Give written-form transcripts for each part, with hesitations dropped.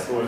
Well,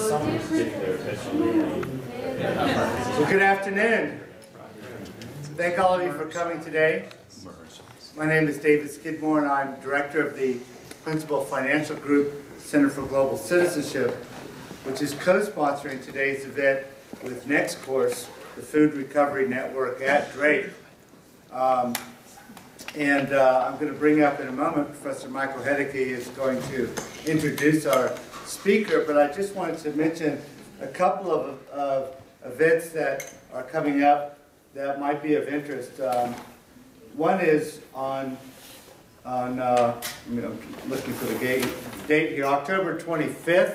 good afternoon. Thank all of you for coming today. My name is David Skidmore, and I'm director of the Principal Financial Group Center for Global Citizenship, which is co-sponsoring today's event with Next Course, the Food Recovery Network at Drake. I'm going to bring up in a moment, Professor Michael Hedeke is going to introduce our speaker, but I just wanted to mention a couple of events that are coming up that might be of interest. One is on I'm looking for the date here, October 25th.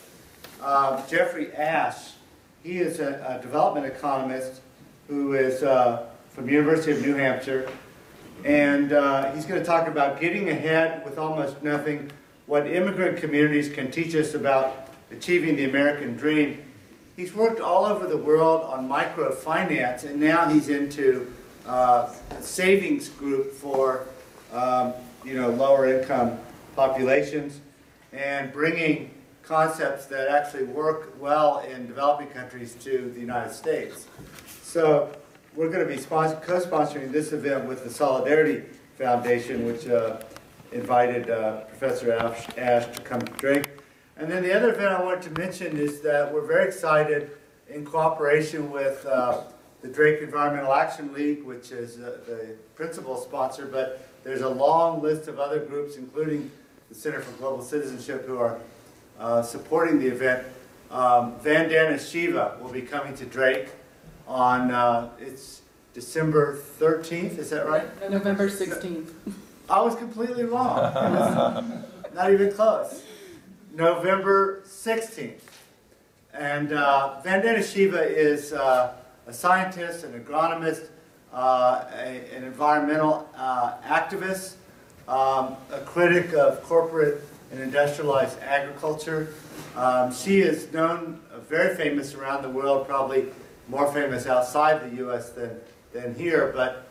Jeffrey Ash, he is a development economist who is from the University of New Hampshire, and he's going to talk about getting ahead with almost nothing, what immigrant communities can teach us about achieving the American dream. He's worked all over the world on microfinance, and now he's into a savings group for lower income populations, and bringing concepts that actually work well in developing countries to the United States. So we're going to be co-sponsoring this event with the Solidarity Foundation, which invited Professor Ash to come to Drake. And then the other event I wanted to mention is that we're very excited, in cooperation with the Drake Environmental Action League, which is the principal sponsor, but there's a long list of other groups, including the Center for Global Citizenship, who are supporting the event. Vandana Shiva will be coming to Drake on, it's December 13th, is that right? November 16th. I was completely wrong. It was not even close. November 16th. And Vandana Shiva is a scientist, an agronomist, an environmental activist, a critic of corporate and industrialized agriculture. She is known, very famous around the world, probably more famous outside the U.S. than here, but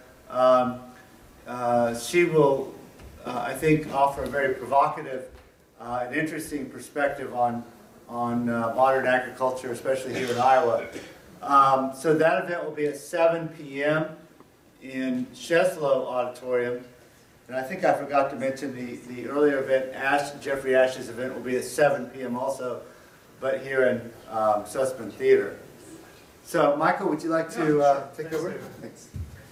she will, I think, offer a very provocative and interesting perspective on modern agriculture, especially here in Iowa. So that event will be at 7 p.m. in Sheslow Auditorium. And I think I forgot to mention the earlier event, Jeffrey Ash's event, will be at 7 p.m. also, but here in Sussman Theater. So, Michael, would you like to take over? Thanks.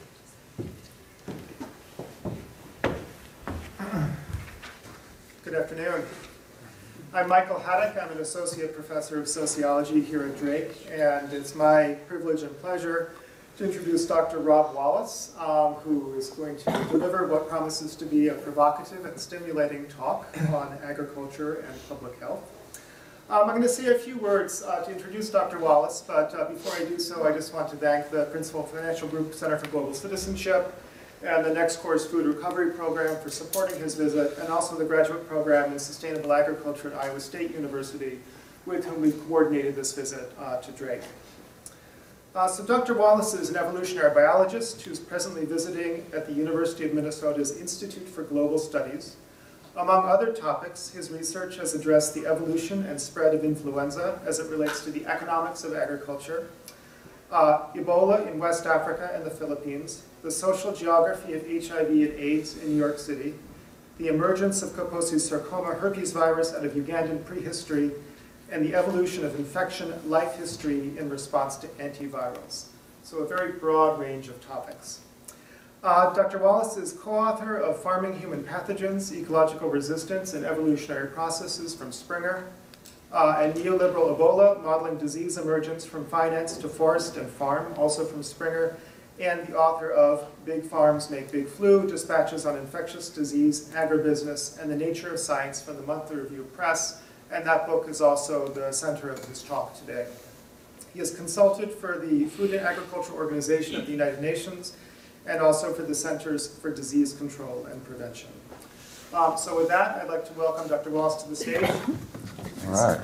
Good afternoon. I'm Michael Haddock. I'm an associate professor of sociology here at Drake, and it's my privilege and pleasure to introduce Dr. Rob Wallace, who is going to deliver what promises to be a provocative and stimulating talk on agriculture and public health. I'm going to say a few words to introduce Dr. Wallace, but before I do so, I just want to thank the Principal Financial Group Center for Global Citizenship and the Next Course Food Recovery Program for supporting his visit, and also the Graduate Program in Sustainable Agriculture at Iowa State University, with whom we coordinated this visit to Drake. So Dr. Wallace is an evolutionary biologist who's presently visiting at the University of Minnesota's Institute for Global Studies. Among other topics, his research has addressed the evolution and spread of influenza as it relates to the economics of agriculture, Ebola in West Africa and the Philippines, the social geography of HIV and AIDS in New York City, the emergence of Kaposi sarcoma herpes virus out of Ugandan prehistory, and the evolution of infection life history in response to antivirals. So a very broad range of topics. Dr. Wallace is co-author of Farming Human Pathogens, Ecological Resistance and Evolutionary Processes from Springer, and Neoliberal Ebola, Modeling Disease Emergence from Finance to Forest and Farm, also from Springer, and the author of Big Farms Make Big Flu, Dispatches on Infectious Disease, Agribusiness, and the Nature of Science from the Monthly Review Press, and that book is also the center of his talk today. He has consulted for the Food and Agriculture Organization of the United Nations, and also for the Centers for Disease Control and Prevention. So with that, I'd like to welcome Dr. Wallace to the stage. All right.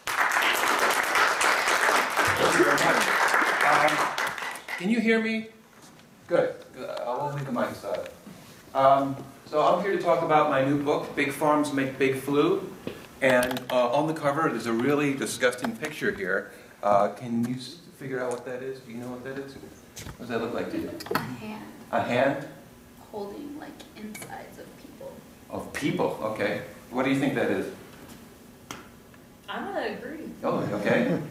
Thank you very much. Can you hear me? Good. I'll leave the mic aside. So I'm here to talk about my new book, Big Farms Make Big Flu, And on the cover, there's a really disgusting picture here. Can you figure out what that is? Do you know what that is? What does that look like to you? A hand. A hand? Holding like insides of people. Of people, okay. What do you think that is? I'm gonna agree. Oh, okay.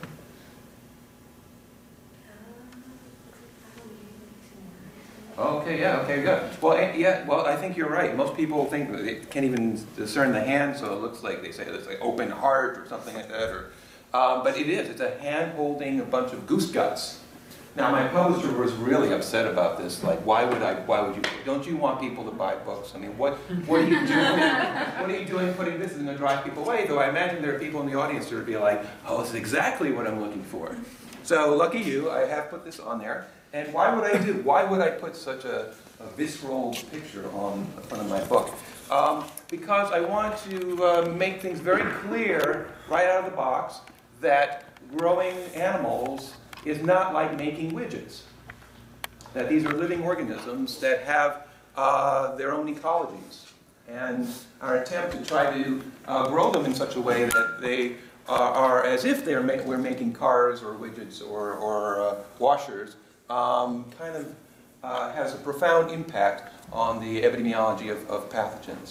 Okay, yeah, okay, good. Well, yeah, well, I think you're right. Most people think that they can't even discern the hand, so it looks like they say it's like open heart or something like that. Or, but it is. It's a hand holding a bunch of goose guts. Now, my publisher was really upset about this. Like, why would you? Don't you want people to buy books? I mean, what are you doing? What are you doing putting this? It's going to drive people away. Though I imagine there are people in the audience who would be like, oh, this is exactly what I'm looking for. So, lucky you, I have put this on there. And why would I put such a visceral picture on the front of my book? Because I want to make things very clear right out of the box that growing animals is not like making widgets. That these are living organisms that have their own ecologies. And our attempt to try to grow them in such a way that they are as if we're making cars or widgets or washers kind of has a profound impact on the epidemiology of pathogens.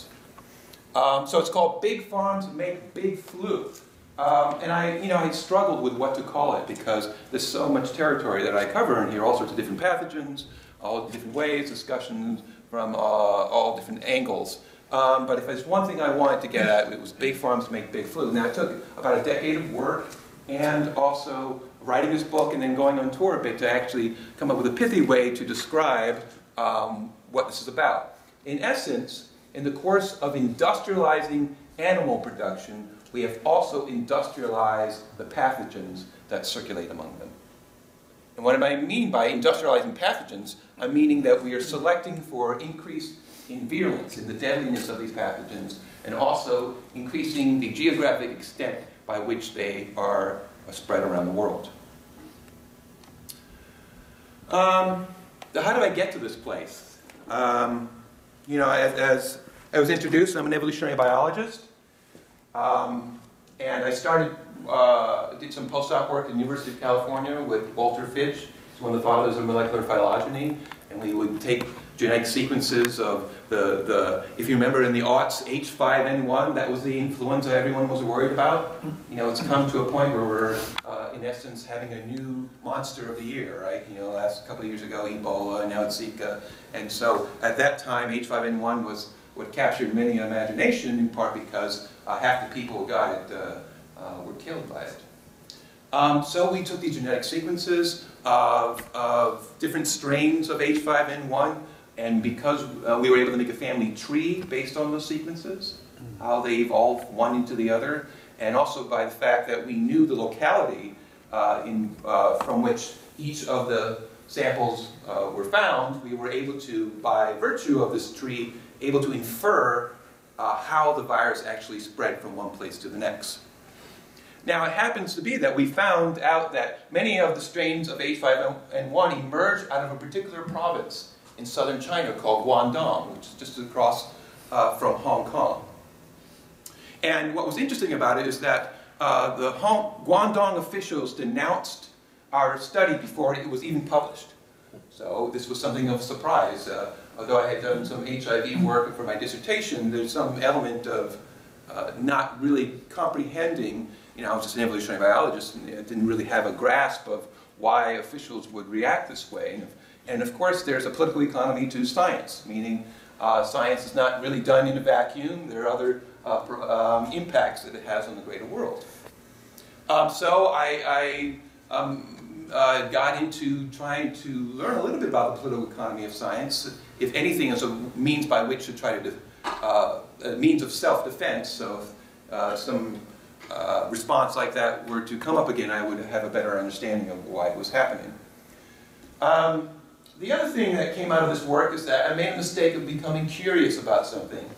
So it's called Big Farms Make Big Flu. And I struggled with what to call it because there's so much territory that I cover in here, all sorts of different pathogens, all different ways, discussions from all different angles. But if there's one thing I wanted to get at, it was Big Farms Make Big Flu. Now, it took about a decade of work and also writing this book and then going on tour a bit to actually come up with a pithy way to describe what this is about. In essence, in the course of industrializing animal production, we have also industrialized the pathogens that circulate among them. And what I mean by industrializing pathogens, I'm meaning that we are selecting for increase in virulence, in the deadliness of these pathogens, and also increasing the geographic extent by which they are spread around the world. How do I get to this place? As I was introduced, I'm an evolutionary biologist. And I did some postdoc work at the University of California with Walter Fitch. He's one of the fathers of molecular phylogeny. And we would take genetic sequences of if you remember in the aughts, H5N1, that was the influenza everyone was worried about. It's come to a point where we're, in essence, having a new monster of the year, right? Last couple of years ago, Ebola, now it's Zika. And so at that time, H5N1 was what captured many imagination, in part because half the people who got it were killed by it. So we took these genetic sequences of different strains of H5N1, and because we were able to make a family tree based on those sequences, how they evolved one into the other, and also by the fact that we knew the locality from which each of the samples were found, we were able to, by virtue of this tree, able to infer how the virus actually spread from one place to the next. Now, it happens to be that we found out that many of the strains of H5N1 emerged out of a particular province in southern China called Guangdong, which is just across from Hong Kong. And what was interesting about it is that the Guangdong officials denounced our study before it was even published. So this was something of a surprise. Although I had done some HIV work for my dissertation, there's some element of not really comprehending. I was just an evolutionary biologist and I didn't really have a grasp of why officials would react this way. And of course, there's a political economy to science, meaning science is not really done in a vacuum. There are other impacts that it has on the greater world. So I got into trying to learn a little bit about the political economy of science, if anything, as a means by which to try to, a means of self-defense. So if some response like that were to come up again, I would have a better understanding of why it was happening. The other thing that came out of this work is that I made a mistake of becoming curious about something.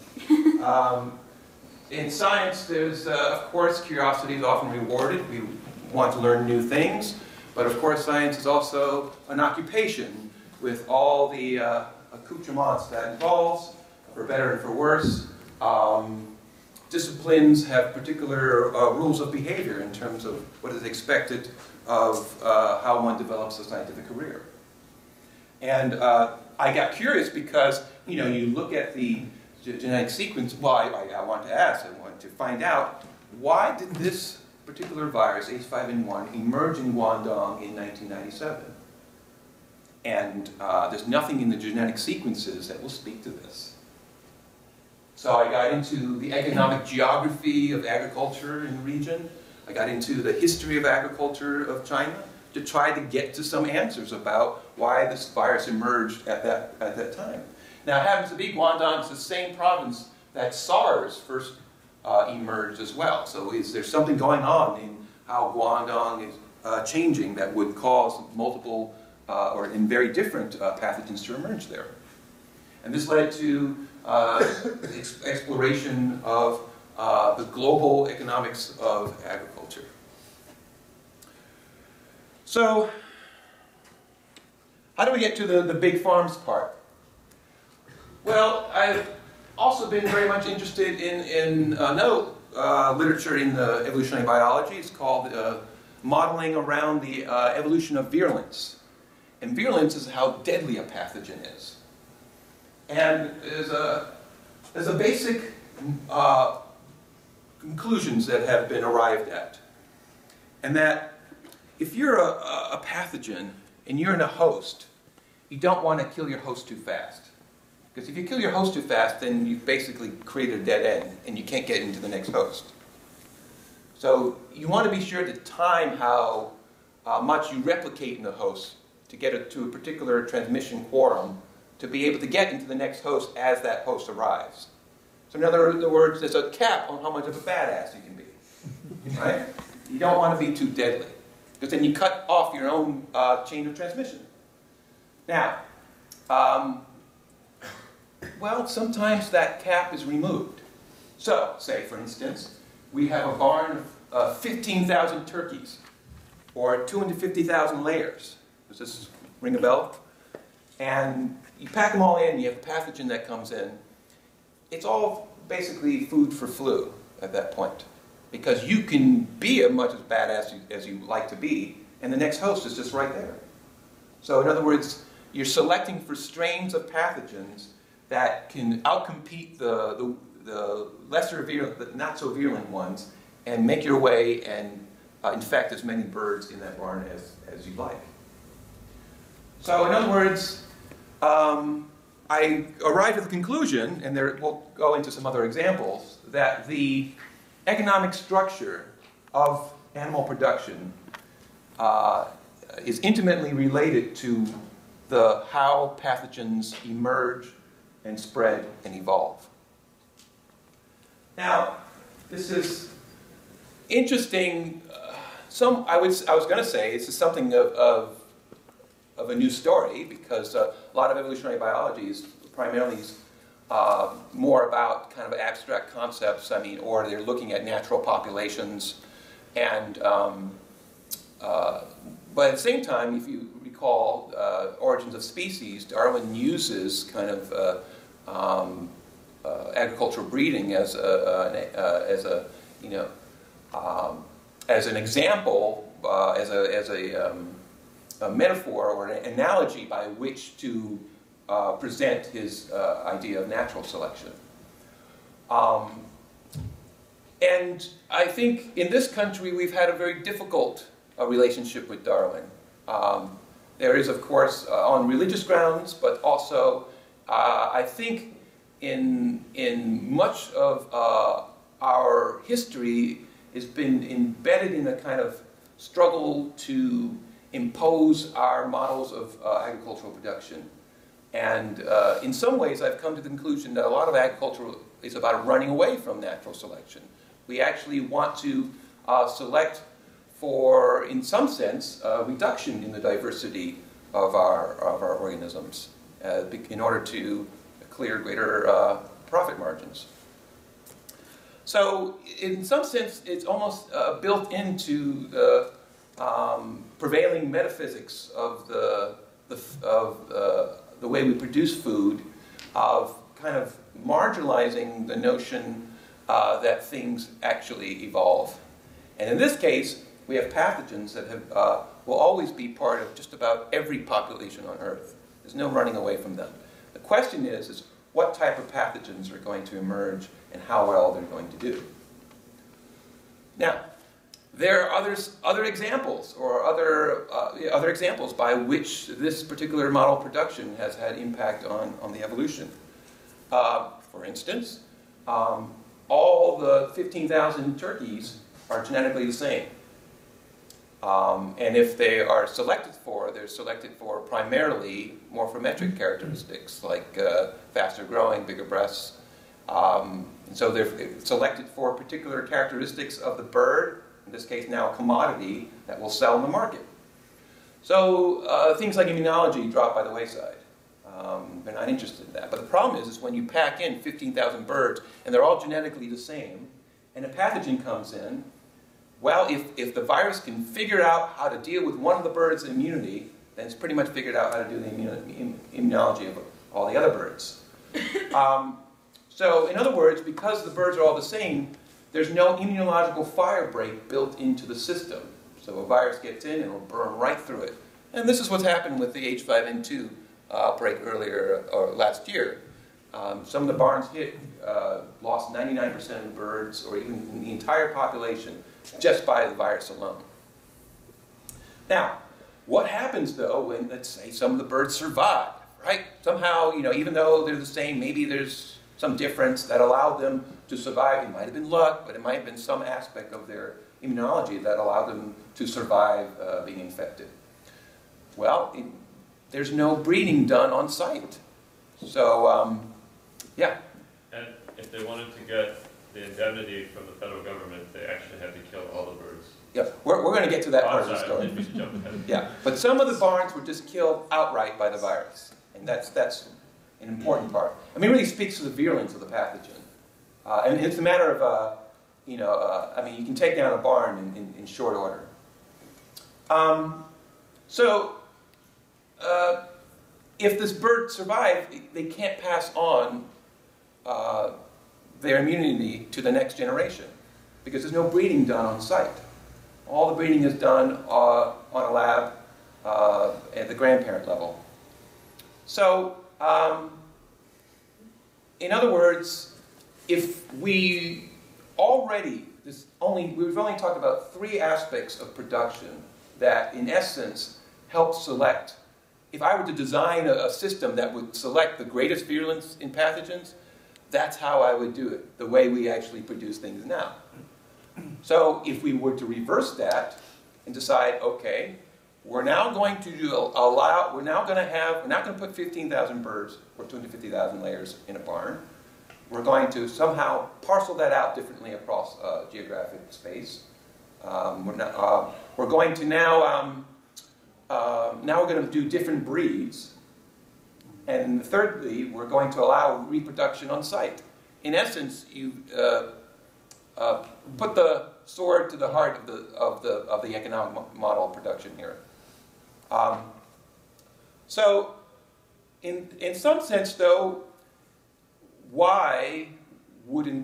In science, there's, of course, curiosity is often rewarded. We want to learn new things. But of course, science is also an occupation with all the accoutrements that involves, for better and for worse. disciplines have particular rules of behavior in terms of what is expected of how one develops a scientific career. And I got curious because, you look at the genetic sequence. Well, I want to ask, I want to find out, why did this particular virus, H5N1, emerge in Guangdong in 1997? And there's nothing in the genetic sequences that will speak to this. So I got into the economic geography of agriculture in the region. I got into the history of agriculture of China to try to get to some answers about why this virus emerged at that time. Now, it happens to be Guangdong is the same province that SARS first emerged as well. So is there something going on in how Guangdong is changing that would cause multiple or in very different pathogens to emerge there? And this led to exploration of the global economics of agriculture. So, how do we get to the big farms part? Well, I've also been very much interested in another literature in evolutionary biology. It's called modeling around the evolution of virulence. And virulence is how deadly a pathogen is. And there's a basic conclusions that have been arrived at. And that if you're a pathogen and you're in a host, you don't want to kill your host too fast. Because if you kill your host too fast, then you've basically created a dead end and you can't get into the next host. So you want to be sure to time how much you replicate in the host to get it to a particular transmission quorum to be able to get into the next host as that host arrives. So in other words, there's a cap on how much of a badass you can be. Right? You don't want to be too deadly, because then you cut off your own chain of transmission. Now, well, sometimes that cap is removed. So, say for instance, we have a barn of 15,000 turkeys, or 250,000 layers. Does this ring a bell? And you pack them all in, you have a pathogen that comes in. It's all basically food for flu at that point. Because you can be as much as badass as you like to be, and the next host is just right there. So in other words, you're selecting for strains of pathogens that can outcompete the lesser virulent, the not so virulent ones, and make your way and infect as many birds in that barn as you like. So in other words, I arrived at the conclusion, and we'll go into some other examples, that the economic structure of animal production is intimately related to how pathogens emerge and spread and evolve. Now, this is interesting. I was going to say this is something of a new story, because a lot of evolutionary biology is primarily more about kind of abstract concepts. I mean, or they're looking at natural populations, and but at the same time, if you recall Origins of Species, Darwin uses kind of agricultural breeding as an example, as a metaphor or an analogy by which to present his idea of natural selection. And I think in this country we've had a very difficult relationship with Darwin. There is, of course, on religious grounds, but also I think in much of our history has been embedded in a kind of struggle to impose our models of agricultural production. And in some ways I've come to the conclusion that a lot of agriculture is about running away from natural selection. We actually want to select for, in some sense, a reduction in the diversity of our organisms in order to clear greater profit margins. So in some sense it's almost built into the prevailing metaphysics of the way we produce food, of kind of marginalizing the notion that things actually evolve. And in this case, we have pathogens that will always be part of just about every population on Earth. There's no running away from them. The question is what type of pathogens are going to emerge and how well they're going to do. Now, there are other examples or other examples by which this particular model production has had impact on the evolution. For instance, all the 15,000 turkeys are genetically the same. And if they are selected for, they're selected for primarily morphometric characteristics like faster growing, bigger breasts. And so they're selected for particular characteristics of the bird, in this case now a commodity that will sell in the market. So things like immunology drop by the wayside. They're not interested in that. But the problem is when you pack in 15,000 birds and they're all genetically the same, and a pathogen comes in, well, if the virus can figure out how to deal with one of the birds' immunity, then it's pretty much figured out how to do the immunology of all the other birds. So in other words, because the birds are all the same, there's no immunological fire break built into the system. So a virus gets in and it'll burn right through it. And this is what's happened with the H5N2 outbreak earlier, or last year. Some of the barns lost 99% of the birds, or even the entire population, just by the virus alone. Now, what happens though when, let's say, some of the birds survive, right? Somehow, even though they're the same, maybe there's some difference that allowed them to survive. It might have been luck, but it might have been some aspect of their immunology that allowed them to survive being infected. Well, there's no breeding done on site. So, yeah. And if they wanted to get the indemnity from the federal government, they actually had to kill all the birds. Yeah, we're going to get to that part of the story. We should jump ahead. Yeah, but some of the barns were just killed outright by the virus, and that's an important part. I mean, it really speaks to the virulence of the pathogen. And it's a matter of, I mean, you can take down a barn in short order. If this bird survived, they can't pass on their immunity to the next generation because there's no breeding done on site. All the breeding is done on a lab at the grandparent level. So, in other words, if we've only talked about 3 aspects of production that, in essence, help select. If I were to design a system that would select the greatest virulence in pathogens, that's how I would do it, the way we actually produce things now. So if we were to reverse that and decide, okay, we're now going to we're not going to put 15,000 birds or 250,000 layers in a barn. We're going to somehow parcel that out differently across geographic space. We're going to now we're going to do different breeds. And thirdly, we're going to allow reproduction on site. In essence, you put the sword to the heart of the economic model of production here. So, in some sense, though, why wouldn't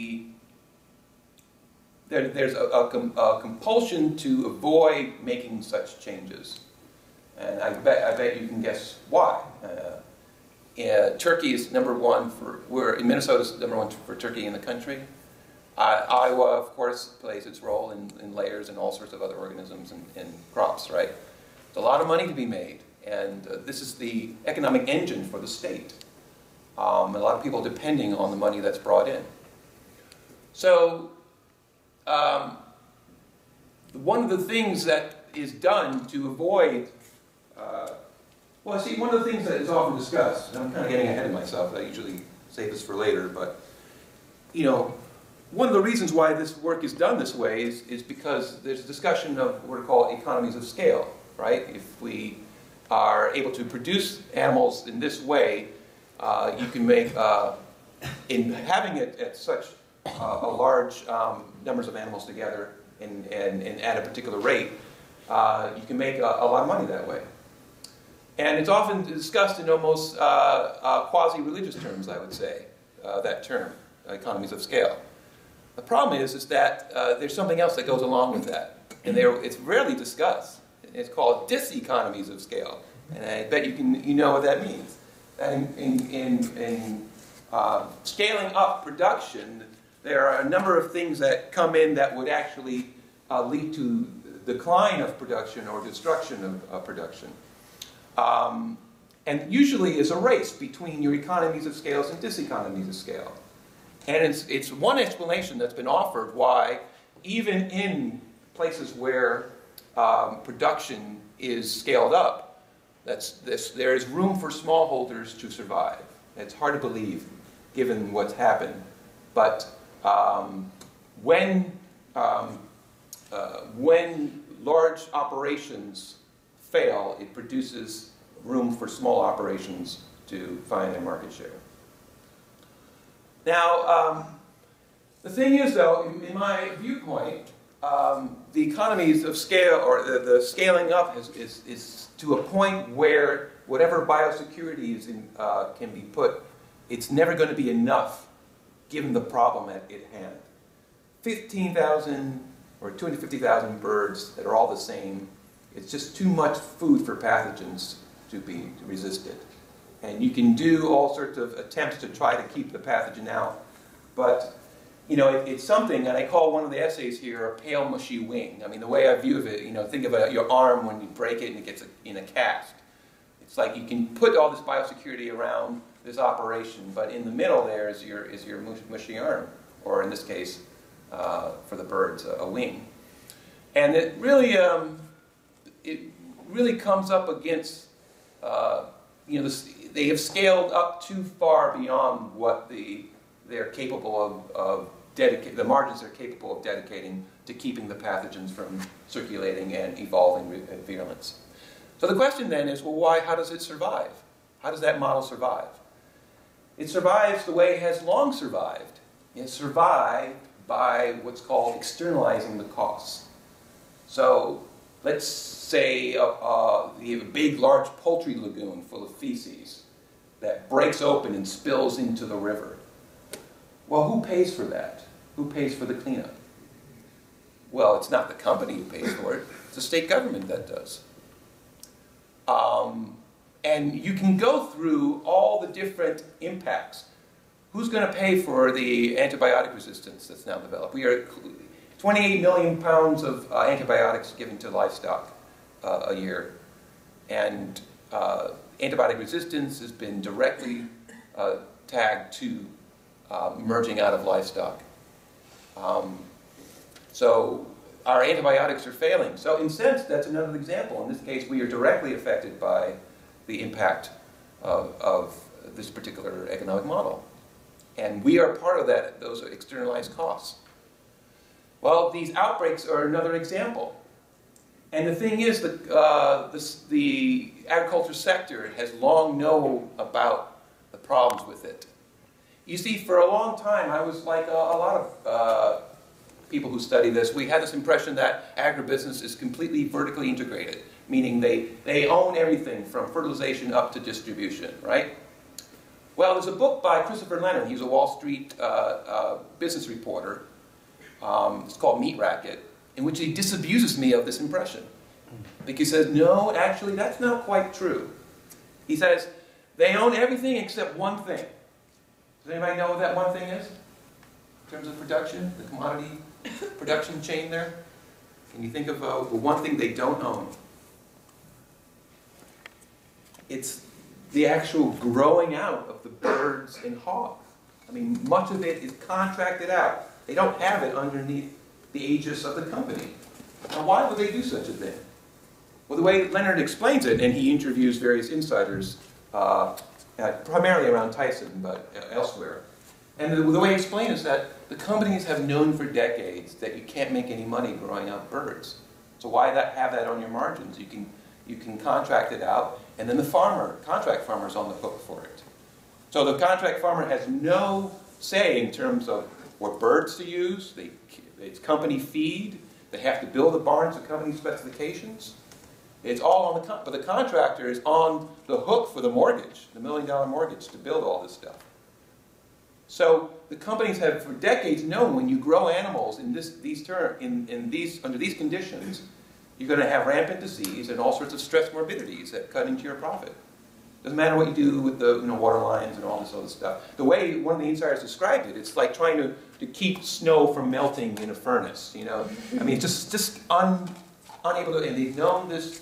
there's a compulsion to avoid making such changes? And I bet you can guess why. Turkey is in Minnesota's #1 for turkey in the country. Iowa, of course, plays its role in layers and all sorts of other organisms and crops, right? There's a lot of money to be made, and this is the economic engine for the state. A lot of people depending on the money that's brought in. So, one of the things that is done to avoid one of the things that is often discussed, and I'm kind of getting ahead of myself, I usually save this for later, but, one of the reasons why this work is done this way is because there's a discussion of what are called economies of scale, right? If we are able to produce animals in this way, you can make, in having it at such a large numbers of animals together and at a particular rate, you can make a lot of money that way. And it's often discussed in almost quasi-religious terms, I would say, that term, economies of scale. The problem is that there's something else that goes along with that, and it's rarely discussed. It's called diseconomies of scale, and I bet you know what that means. That in scaling up production, there are a number of things that come in that would actually lead to decline of production or destruction of production. And usually is a race between your economies of scales and diseconomies of scale. And it's one explanation that's been offered why, even in places where production is scaled up, there is room for smallholders to survive. It's hard to believe, given what's happened. But when large operations fail, it produces room for small operations to find their market share. Now, the thing is, though, in my viewpoint, the economies of scale, or the scaling up, is to a point where whatever biosecurity can be put, it's never going to be enough, given the problem at hand. 15,000 or 250,000 birds that are all the same, it's just too much food for pathogens to be resisted. And you can do all sorts of attempts to try to keep the pathogen out. But, it's something, and I call one of the essays here a pale, mushy wing. I mean, the way I view it, think of your arm when you break it and it gets in a cast. It's like you can put all this biosecurity around this operation, but in the middle there is your mushy arm, or in this case, for the birds, a wing. And it really comes up against, they have scaled up too far beyond what they're capable of the margins they're capable of dedicating to keeping the pathogens from circulating and evolving virulence. So the question then is, well, how does it survive? How does that model survive? It survives the way it has long survived. It survived by what's called externalizing the costs. So let's say you have a big, large poultry lagoon full of feces that breaks open and spills into the river. Well, who pays for that? Who pays for the cleanup? Well, it's not the company who pays for it. It's the state government that does. And you can go through all the different impacts. Who's going to pay for the antibiotic resistance that's now developed? We are 28 million pounds of antibiotics given to livestock a year. And antibiotic resistance has been directly tagged to merging out of livestock. So our antibiotics are failing. So in a sense, that's another example. In this case, we are directly affected by the impact of this particular economic model. And we are part of that, those are externalized costs. Well, these outbreaks are another example. And the thing is that the agriculture sector has long known about the problems with it. You see, for a long time, I was like a lot of people who study this, we had this impression that agribusiness is completely vertically integrated, meaning they own everything from fertilization up to distribution, right? Well, there's a book by Christopher Leonard. He's a Wall Street business reporter. It's called Meat Racket, in which he disabuses me of this impression. Because he says, no, actually, that's not quite true. He says, they own everything except one thing. Does anybody know what that one thing is? In terms of production, the commodity production chain there? Can you think of the one thing they don't own? It's the actual growing out of the birds and hogs. I mean, much of it is contracted out. They don't have it underneath the aegis of the company. Now, why would they do such a thing? Well, the way Leonard explains it, and he interviews various insiders, primarily around Tyson, but elsewhere. And the way he explains is that the companies have known for decades that you can't make any money growing out birds. So why have that on your margins? You can contract it out, and then the contract farmer is on the hook for it. So the contract farmer has no say in terms of what birds to use. It's company feed. They have to build the barns to company specifications. It's all on but the contractor is on the hook for the mortgage, the $1 million mortgage, to build all this stuff. So the companies have for decades known when you grow animals in under these conditions, you're going to have rampant disease and all sorts of stress morbidities that cut into your profit. Doesn't matter what you do with the water lines and all this other stuff. The way one of the insiders described it, it's like trying to keep snow from melting in a furnace. I mean, just unable to. And they've known this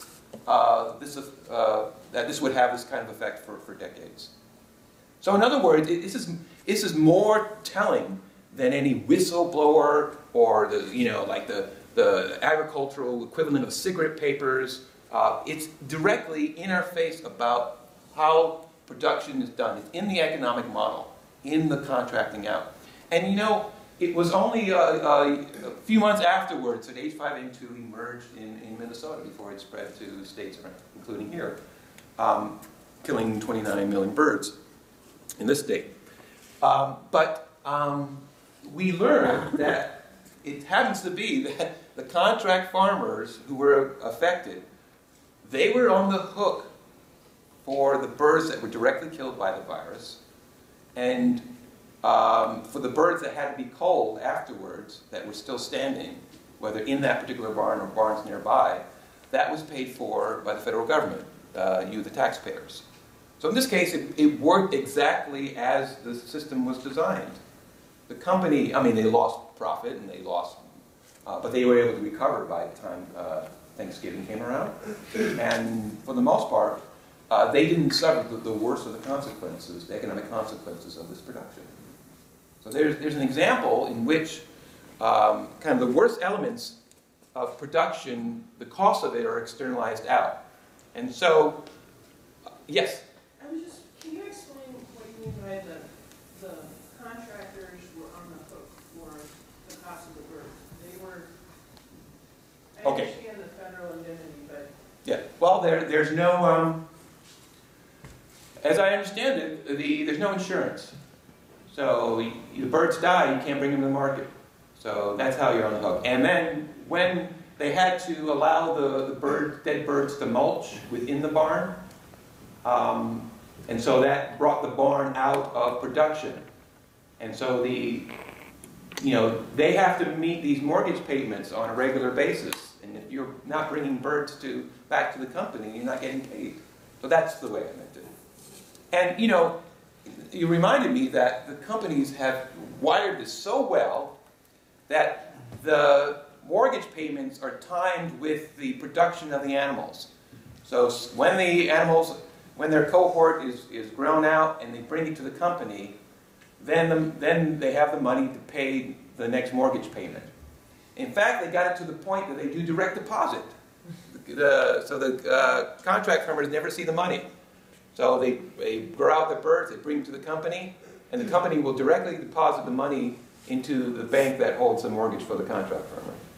that this would have this kind of effect for decades. So in other words, this is more telling than any whistleblower or the agricultural equivalent of cigarette papers. It's directly in our face about how production is done. It's in the economic model, in the contracting out. And it was only a few months afterwards that H5N2 emerged in Minnesota before it spread to states around, including here, killing 29 million birds in this state. But we learned that it happens to be that the contract farmers who were affected, they were on the hook for the birds that were directly killed by the virus, and for the birds that had to be culled afterwards that were still standing, whether in that particular barn or barns nearby, that was paid for by the federal government, you the taxpayers. So in this case, it worked exactly as the system was designed. The company, I mean, they lost profit and they lost, but they were able to recover by the time Thanksgiving came around. And for the most part, they didn't suffer the worst of the consequences, the economic consequences of this production. So there's an example in which kind of the worst elements of production, the cost of it are externalized out. And so, yes? Can you explain what you mean by the contractors were on the hook for the cost of the birds? They were, I understand the federal indemnity, but... Yeah, well, there's no, as I understand it, there's no insurance. So the birds die, you can't bring them to the market. So that's how you're on the hook. And then when they had to allow the dead birds to mulch within the barn, and so that brought the barn out of production. And so they have to meet these mortgage payments on a regular basis. And if you're not bringing birds back to the company, you're not getting paid. So that's the way I meant it. And you reminded me that the companies have wired this so well that the mortgage payments are timed with the production of the animals. So when their cohort is grown out and they bring it to the company, then they have the money to pay the next mortgage payment. In fact, they got it to the point that they do direct deposit. So the contract farmers never see the money. So they grow out the birds, they bring them to the company, and the company will directly deposit the money into the bank that holds the mortgage for the contract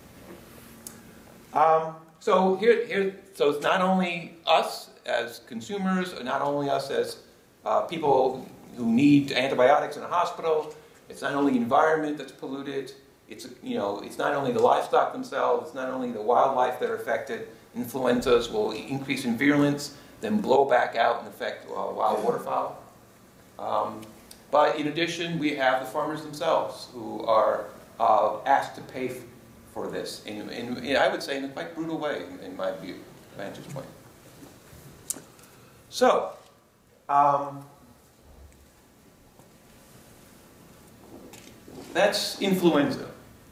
farmer. So it's not only us as consumers, not only us as people who need antibiotics in a hospital. It's not only the environment that's polluted. It's not only the livestock themselves. It's not only the wildlife that are affected. Influenzas will increase in virulence, then blow back out and affect wild waterfowl. But in addition, we have the farmers themselves who are asked to pay for this, I would say in a quite brutal way, in my vantage point. So, that's influenza.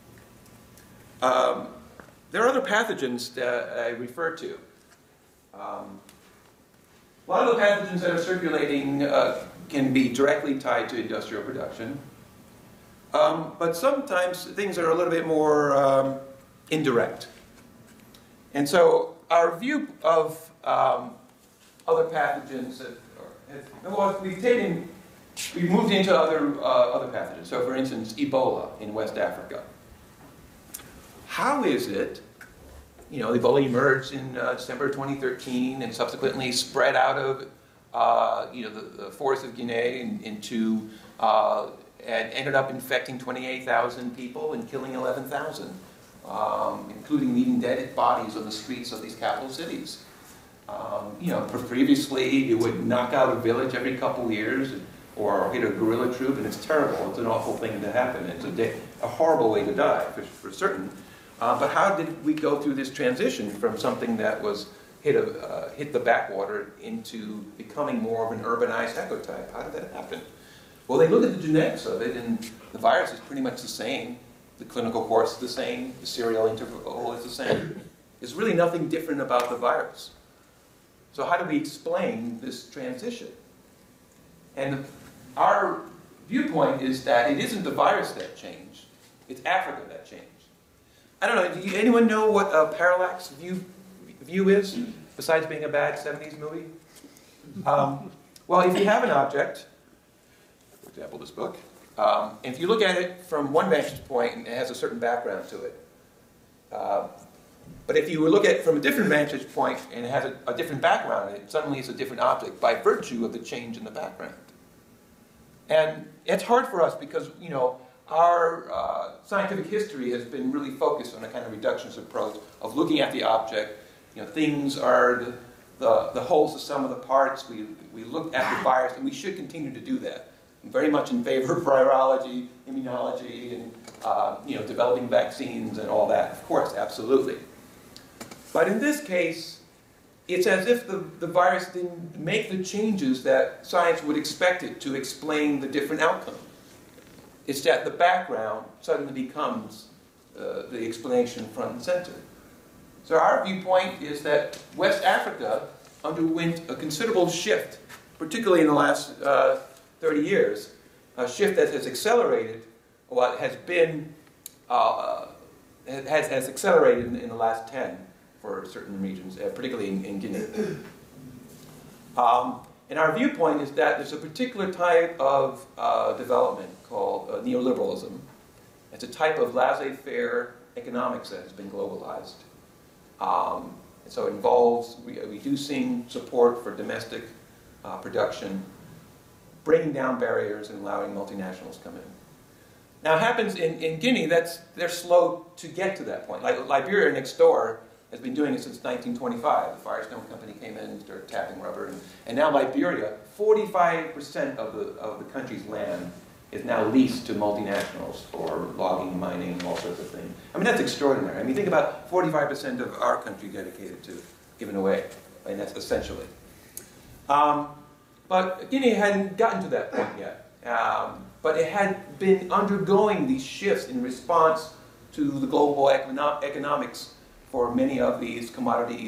There are other pathogens that I refer to. A lot of the pathogens that are circulating can be directly tied to industrial production. But sometimes things are a little bit more indirect. And so our view of other pathogens we've moved into other pathogens. So for instance, Ebola in West Africa. How is it, Ebola emerged in December 2013 and subsequently spread out of the forest of Guinea into and ended up infecting 28,000 people and killing 11,000, including leaving dead bodies on the streets of these capital cities. Previously, it would knock out a village every couple of years, and or hit a guerrilla troop, and it's terrible. It's an awful thing to happen. It's a horrible way to die, for certain. But how did we go through this transition from something that was hit the backwater into becoming more of an urbanized ecotype? How did that happen? Well, they look at the genetics of it, and the virus is pretty much the same. The clinical course is the same. The serial interval is the same. There's really nothing different about the virus. So how do we explain this transition? And our viewpoint is that it isn't the virus that changed. It's Africa that changed. I don't know, anyone know what a parallax view is, besides being a bad 70s movie? Well, if you have an object, for example, this book, and if you look at it from one vantage point, and it has a certain background to it. But if you look at it from a different vantage point, and it has a different background, it suddenly is a different object by virtue of the change in the background. And it's hard for us because, you know, our scientific history has been really focused on a kind of reductionist approach of looking at the object. You know, things are the wholes of some of the parts. We look at the virus, and we should continue to do that. I'm very much in favor of virology, immunology, and you know, developing vaccines and all that. Of course, absolutely. But in this case, it's as if the virus didn't make the changes that science would expect it to explain the different outcomes. It's that the background suddenly becomes the explanation front and center. So our viewpoint is that West Africa underwent a considerable shift, particularly in the last 30 years, a shift that has accelerated what has been, has accelerated in the last 10 for certain regions, particularly in Guinea. And our viewpoint is that there's a particular type of development called neoliberalism. It's a type of laissez-faire economics that has been globalized. And so it involves reducing support for domestic production, bringing down barriers and allowing multinationals to come in. Now it happens in Guinea, they're slow to get to that point. Like Liberia next door has been doing it since 1925. The Firestone Company came in and started tapping rubber. And now Liberia, 45% of the country's land is now leased to multinationals for logging, mining, all sorts of things. I mean, that's extraordinary. I mean, think about 45% of our country dedicated to giving away, and that's essentially. But Guinea hadn't gotten to that point yet. But it had been undergoing these shifts in response to the global economics for many of these commodity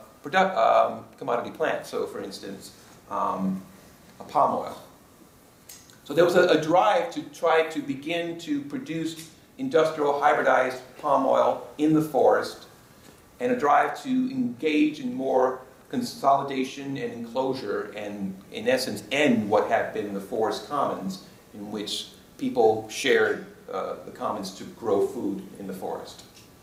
plants. So, for instance, palm oil. So there was a drive to try to begin to produce industrial hybridized palm oil in the forest, and a drive to engage in more consolidation and enclosure, and in essence end what had been the forest commons, in which people shared the commons to grow food in the forest.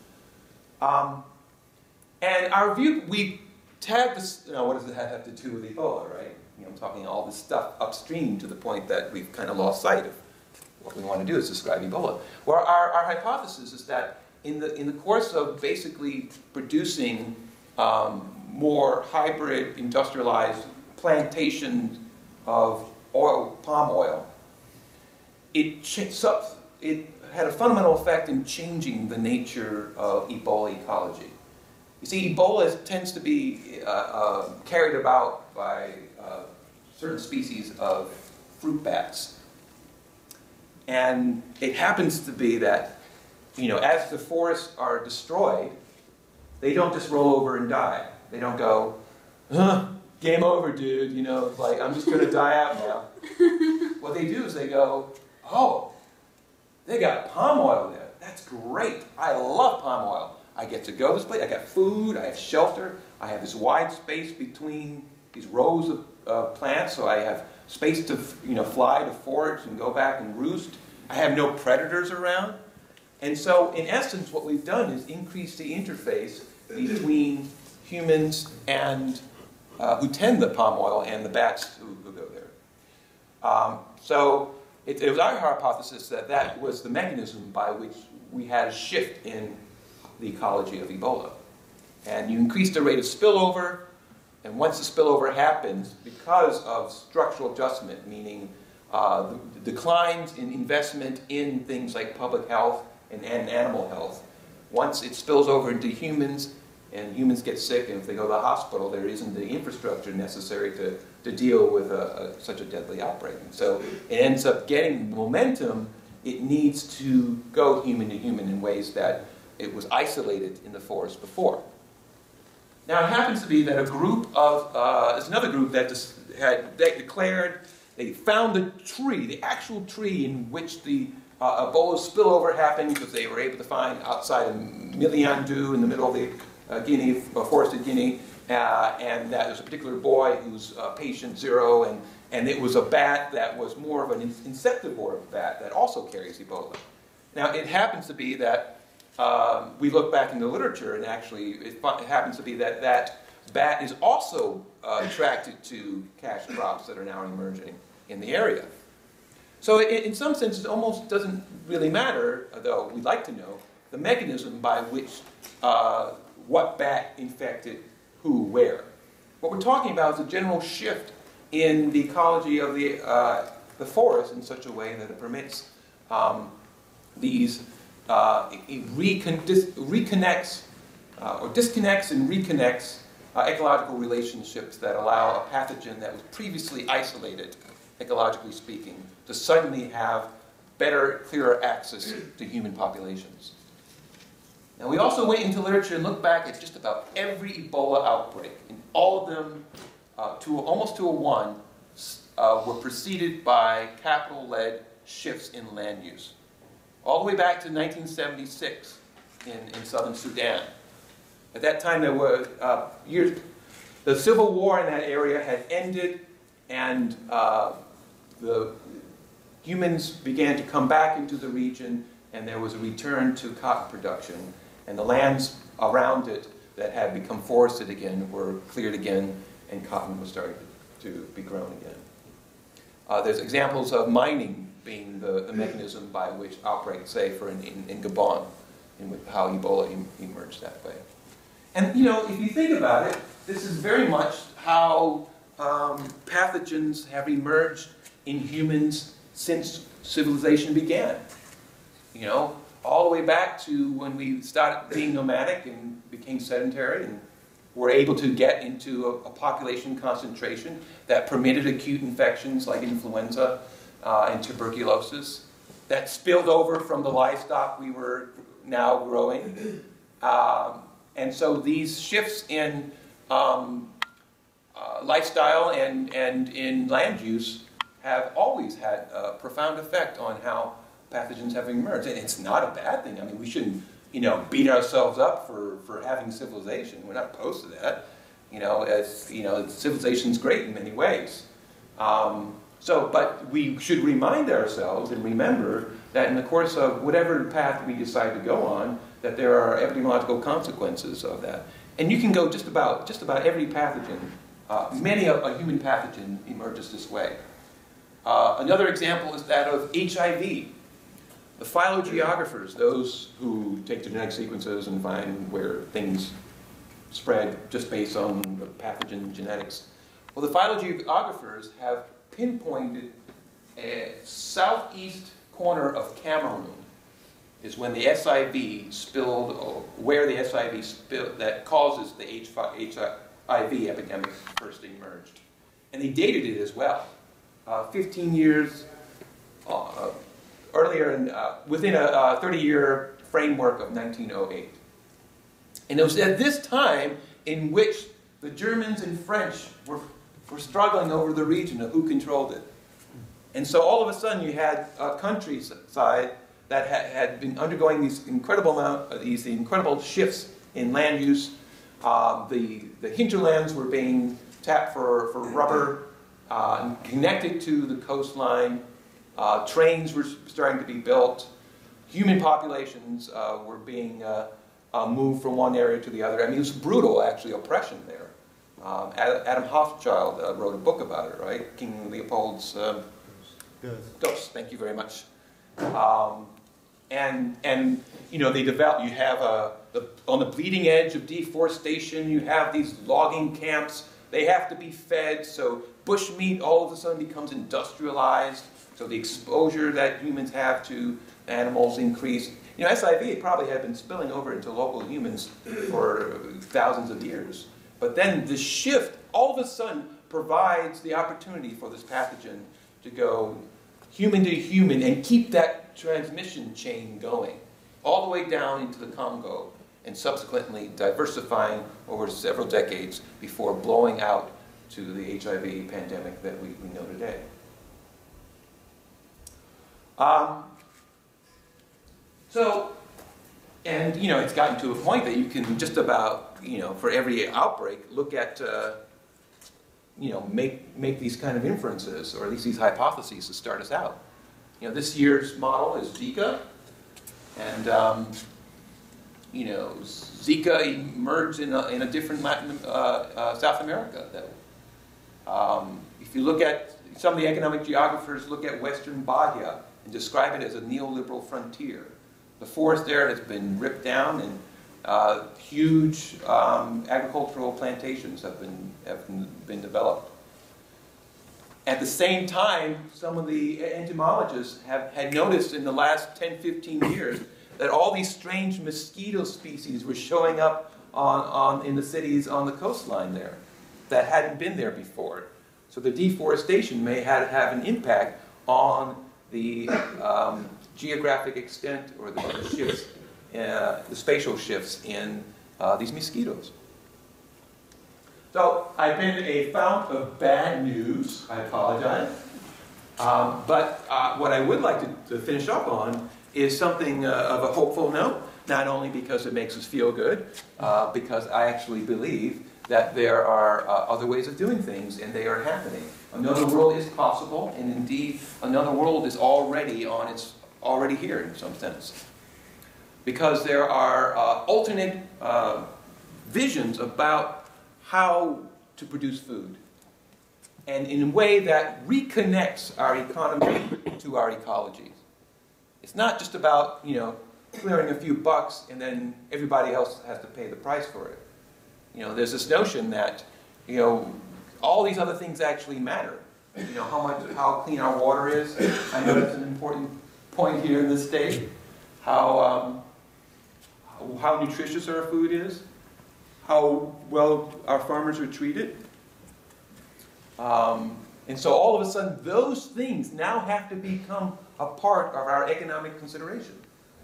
And our view, we tagged this, what does that have to do with Ebola, right? You know, I'm talking all this stuff upstream to the point that we've kind of lost sight of what we want to do is describe Ebola. Well, our hypothesis is that in the course of basically producing more hybrid, industrialized plantations of palm oil, it had a fundamental effect in changing the nature of Ebola ecology. You see, Ebola tends to be carried about by certain species of fruit bats. And it happens to be that, you know, as the forests are destroyed, they don't just roll over and die. They don't go, game over, dude, you know, like, I'm just going to die out now. What they do is they go, oh, they got palm oil there. That's great. I love palm oil. I get to go to this place. I got food. I have shelter. I have this wide space between these rows of plants, so I have space to, you know, fly to forage and go back and roost. I have no predators around. And so, in essence, what we've done is increase the interface between humans and who tend the palm oil and the bats who go there. So it was our hypothesis that that was the mechanism by which we had a shift in the ecology of Ebola. And you increase the rate of spillover, and once the spillover happens, because of structural adjustment, meaning the declines in investment in things like public health and animal health. Once it spills over into humans, and humans get sick, and if they go to the hospital, there isn't the infrastructure necessary to deal with such a deadly outbreak. And so it ends up getting momentum. It needs to go human to human in ways that it was isolated in the forest before. Now it happens to be that a group of, there's another group that they found the tree, the actual tree in which the Ebola spillover happened, because they were able to find outside of Miliandu in the middle of the forested Guinea, and that was a particular boy who's patient 0, and it was a bat that was more of an insectivore bat that also carries Ebola. Now it happens to be that we look back in the literature, and actually it happens to be that that bat is also attracted to cash crops that are now emerging in the area. So in some sense it almost doesn't really matter, though we'd like to know, the mechanism by which what bat infected who where. What we're talking about is a general shift in the ecology of the forest in such a way that it permits these disconnects and reconnects ecological relationships that allow a pathogen that was previously isolated, ecologically speaking, to suddenly have better, clearer access to human populations. Now we also went into literature and looked back at just about every Ebola outbreak, and all of them, almost to a one, were preceded by capital-led shifts in land use. All the way back to 1976 in southern Sudan. At that time, there were the civil war in that area had ended, and the humans began to come back into the region, and there was a return to cotton production. And the lands around it that had become forested again were cleared again, and cotton was starting to be grown again. There's examples of mining being the mechanism by which outbreaks, say, in Gabon, in how Ebola emerged that way. And, if you think about it, this is very much how pathogens have emerged in humans since civilization began. All the way back to when we started being nomadic and became sedentary and were able to get into a population concentration that permitted acute infections like influenza and tuberculosis, that spilled over from the livestock we were now growing. And so these shifts in lifestyle and in land use have always had a profound effect on how pathogens have emerged. And it's not a bad thing. I mean, we shouldn't, beat ourselves up for having civilization. We're not opposed to that. Civilization's great in many ways. But we should remind ourselves and remember that in the course of whatever path we decide to go on, that there are epidemiological consequences of that. And you can go just about every pathogen. Many a human pathogen emerges this way. Another example is that of HIV. The phylogeographers, those who take genetic sequences and find where things spread just based on the pathogen genetics. Well, the phylogeographers have pinpointed a southeast corner of Cameroon is when the SIV spilled, or where the SIV spilled, that causes the HIV epidemic first emerged. And they dated it as well. 15 years earlier, within a 30-year framework of 1908. And it was at this time in which the Germans and French were struggling over the region of who controlled it. And so all of a sudden you had a countryside that had been undergoing these incredible shifts in land use. The hinterlands were being tapped for rubber, connected to the coastline. Trains were starting to be built. Human populations were being moved from one area to the other. I mean, it was brutal, actually, oppression there. Adam Hochschild wrote a book about it, right? King Leopold's Dose. Thank you very much. They develop. You have on the bleeding edge of deforestation. You have these logging camps. They have to be fed. So bush meat all of a sudden becomes industrialized. So the exposure that humans have to animals increased. You know, SIV probably had been spilling over into local humans for thousands of years. But then the shift, all of a sudden, provides the opportunity for this pathogen to go human to human and keep that transmission chain going all the way down into the Congo and subsequently diversifying over several decades before blowing out to the HIV pandemic that we know today. And you know, it's gotten to a point that you can just about, you know, for every outbreak, look at, you know, make these kind of inferences, or at least these hypotheses to start us out. You know, this year's model is Zika, and you know, Zika emerged in a different South America. If you look at some of the economic geographers, look at Western Bahia and describe it as a neoliberal frontier. The forest there has been ripped down, and huge agricultural plantations have been developed. At the same time, some of the entomologists had noticed in the last 10, 15 years that all these strange mosquito species were showing up in the cities on the coastline there that hadn't been there before. So the deforestation may have an impact on the geographic extent or the shifts, the spatial shifts in these mosquitoes. So I've been a fount of bad news. I apologize. But what I would like to finish up on is something of a hopeful note, not only because it makes us feel good, because I actually believe that there are other ways of doing things, and they are happening. Another world is possible, and indeed, another world is already here in some sense. Because there are alternate visions about how to produce food, and in a way that reconnects our economy to our ecology. It's not just about, you know, clearing a few bucks and then everybody else has to pay the price for it. You know, there's this notion that, you know, all these other things actually matter. You know, how clean our water is. I know that's an important point here in this state. How nutritious our food is. How well our farmers are treated. And so all of a sudden, those things now have to become a part of our economic consideration.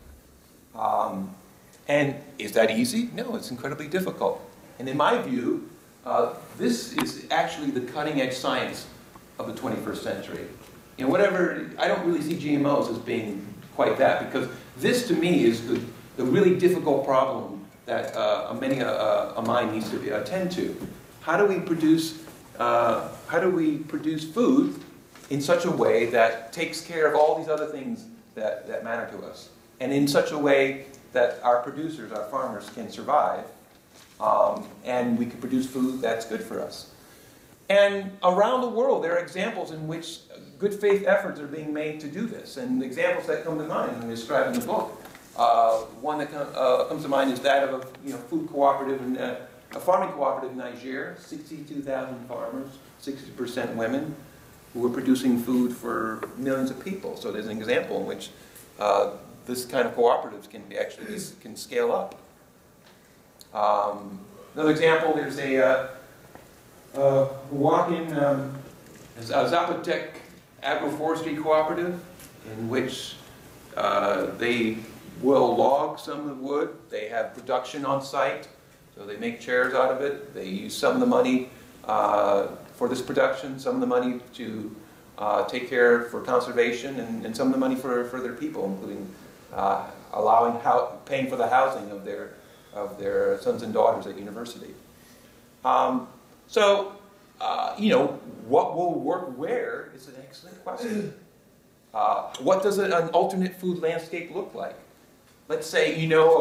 And is that easy? No, it's incredibly difficult. And in my view, this is actually the cutting-edge science of the 21st century. You know, I don't really see GMOs as being quite that, because this, to me, is the really difficult problem that many a mind needs to attend to. How do we produce food in such a way that takes care of all these other things that matter to us, and in such a way that our producers, our farmers, can survive, and we can produce food that's good for us. And around the world, there are examples in which good faith efforts are being made to do this, and the examples that come to mind and described in the book. One that comes to mind is that of a food cooperative, a farming cooperative in Nigeria, 62,000 farmers, 60% women, who were producing food for millions of people. So there's an example in which this kind of cooperatives can scale up. Another example, there's a Oaxacan Zapotec agroforestry cooperative in which they will log some of the wood. They have production on site, so they make chairs out of it. They use some of the money for this production, some of the money to take care for conservation, and some of the money for their people, including paying for the housing of their sons and daughters at university. What will work where is an excellent question. What does an alternate food landscape look like? Let's say,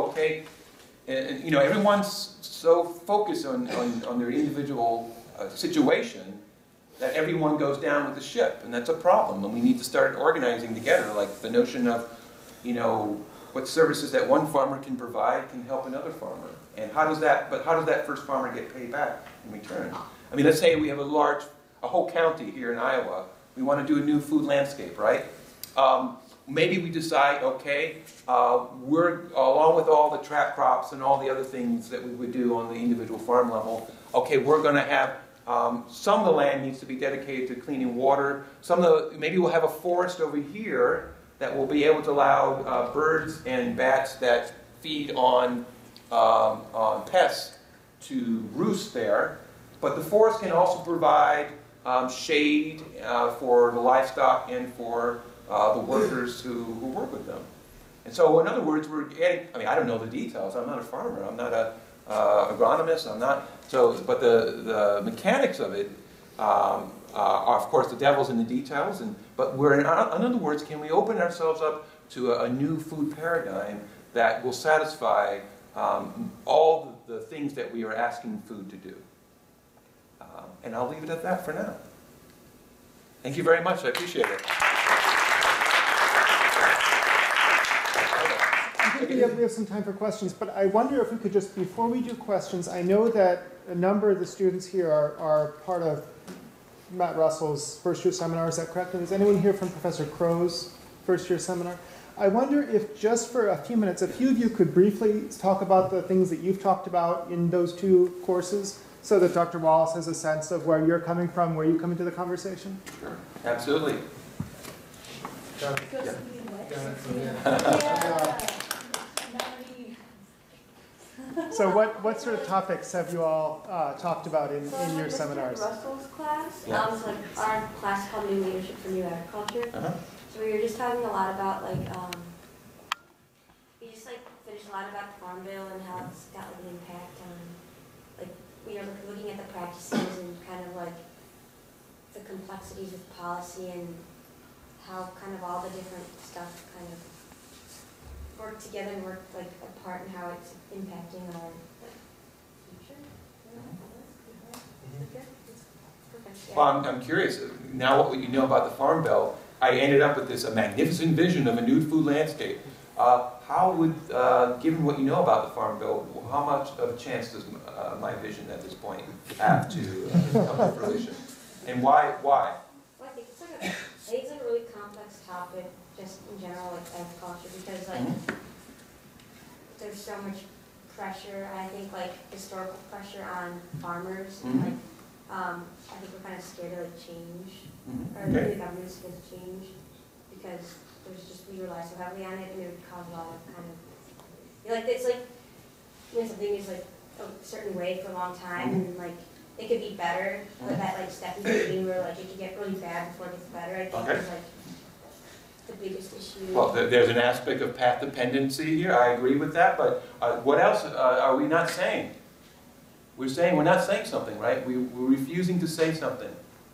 everyone's so focused on their individual situation that everyone goes down with the ship, and that's a problem, and we need to start organizing together, like the notion of, what services that one farmer can provide can help another farmer, and how does that first farmer get paid back in return? I mean, let's say we have a whole county here in Iowa. We want to do a new food landscape, right? Maybe we decide, okay, we're, along with all the trap crops and all the other things that we would do on the individual farm level, okay, we're going to have, some of the land needs to be dedicated to cleaning water. Maybe we'll have a forest over here that will be able to allow birds and bats that feed on pests to roost there. But the forest can also provide shade for the livestock and for the workers who work with them. And so, in other words, we're adding, I mean, I don't know the details. I'm not a farmer. I'm not an agronomist. I'm not, so, but the mechanics of it are, of course, the devil's in the details. But we're, in other words, can we open ourselves up to a new food paradigm that will satisfy all the things that we are asking food to do? And I'll leave it at that for now. Thank you very much. I appreciate it. I think we have some time for questions, but I wonder if we could just, before we do questions, I know that a number of the students here are part of Matt Russell's first year seminar. Is that correct? And is anyone here from Professor Crow's first year seminar? I wonder if just for a few minutes, a few of you could briefly talk about the things that you've talked about in those two courses, so that Dr. Wallace has a sense of where you're coming from, where you come into the conversation. Sure. Absolutely. So what sort of topics have you all talked about in your seminars? Russell's class, Yeah. so like our class called New Leadership for New Agriculture. So we were just talking a lot about like, we just like finished a lot about the Farm Bill and how it's got like an impact on, like, we are looking at the practices and kind of like the complexities of policy and how kind of all the different stuff kind of work together and work like apart and how it's impacting our like, future. Yeah. Well, I'm curious. Now what you know about the Farm Bill, I ended up with this a magnificent vision of a new food landscape. How would, given what you know about the Farm Bill, how much of a chance does my vision at this point have to come to fruition? And why? Well, I think it's like a really complex topic, just in general, like agriculture, because like there's so much pressure. I think like historical pressure on farmers. And, like I think we're kind of scared to like change, or the government's scared to change because we rely so heavily on it, and it would cause a lot of kind of like it's like when something is like a certain way for a long time, and like it could be better, but that like step in between where like it could get really bad before it gets better. I think is like the biggest issue. Well, there's an aspect of path dependency here. I agree with that. But what else are we not saying? We're not saying something, right? We're refusing to say something.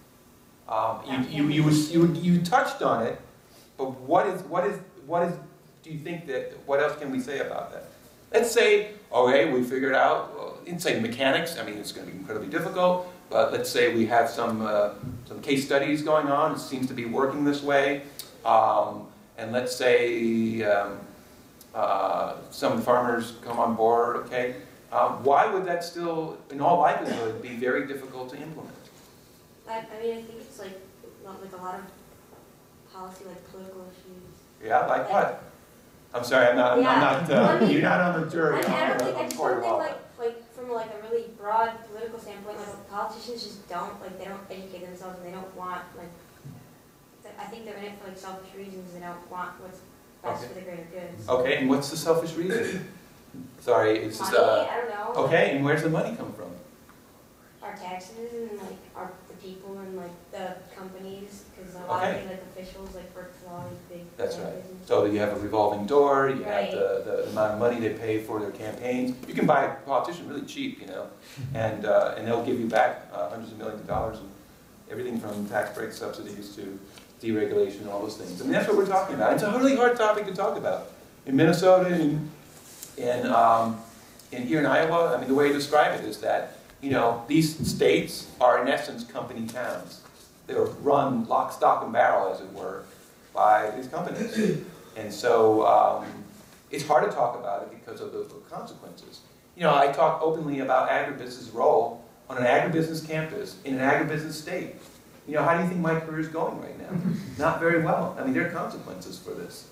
You touched on it, but what do you think that? What else can we say about that? Let's say, okay, we figured out, in say mechanics, I mean, it's going to be incredibly difficult, but let's say we have some case studies going on, it seems to be working this way, and let's say some of the farmers come on board, okay, why would that still, in all likelihood, be very difficult to implement? I mean, I think it's like a lot of policy, like political issues. Yeah, like what? I'm sorry, I'm not, you're not on the jury. I just don't think like from like a really broad political standpoint, like politicians just don't, like they don't educate themselves and they don't want, like, I think they're in it for like selfish reasons, they don't want what's best for the greater good. Okay, and what's the selfish reason? Sorry, it's money, just, I don't know. okay, and where's the money come from? Our taxes and like the people and like the companies, because a lot of the like officials like work for all these big. That's right. businesses. So you have a revolving door, you Right. have the amount of money they pay for their campaigns. You can buy a politician really cheap, you know, and they'll give you back hundreds of millions of dollars, and everything from tax break subsidies to deregulation and all those things. I mean, that's what we're talking about. It's a really hard topic to talk about. In Minnesota and here in Iowa, I mean, the way to describe it is that, you know, these states are in essence company towns. They're run lock, stock, and barrel, as it were, by these companies. And so it's hard to talk about it because of the consequences. You know, I talk openly about agribusiness' role on an agribusiness campus in an agribusiness state. You know, how do you think my career is going right now? Not very well. I mean, there are consequences for this.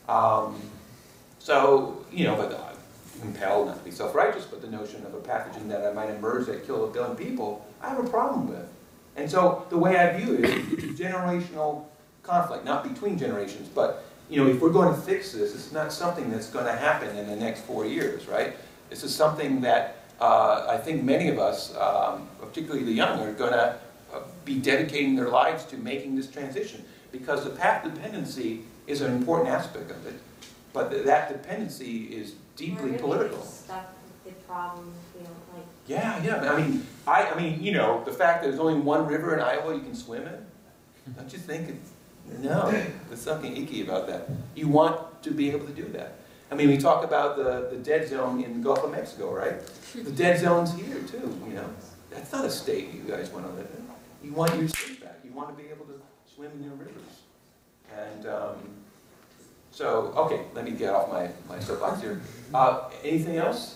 So, you know, but I'm compelled not to be self-righteous, but the notion of a pathogen that might emerge that kill 1 billion people, I have a problem with. And so the way I view it is it's a generational conflict, not between generations, but you know, if we're going to fix this, it's not something that's going to happen in the next 4 years, right? This is something that I think many of us, particularly the young, are going to be dedicating their lives to making this transition, because the path dependency is an important aspect of it, but that dependency is deeply political. Stuck with the problems, you know, like. Yeah. I mean, you know, the fact that there's only one river in Iowa you can swim in, don't you think no, there's something icky about that. You want to be able to do that. I mean, we talk about the dead zone in the Gulf of Mexico, right? The dead zone's here too, you know. That's not a state you guys want to live in. You want your state back. You want to be able to swim in your rivers. And so, okay, let me get off my soapbox here. Anything else?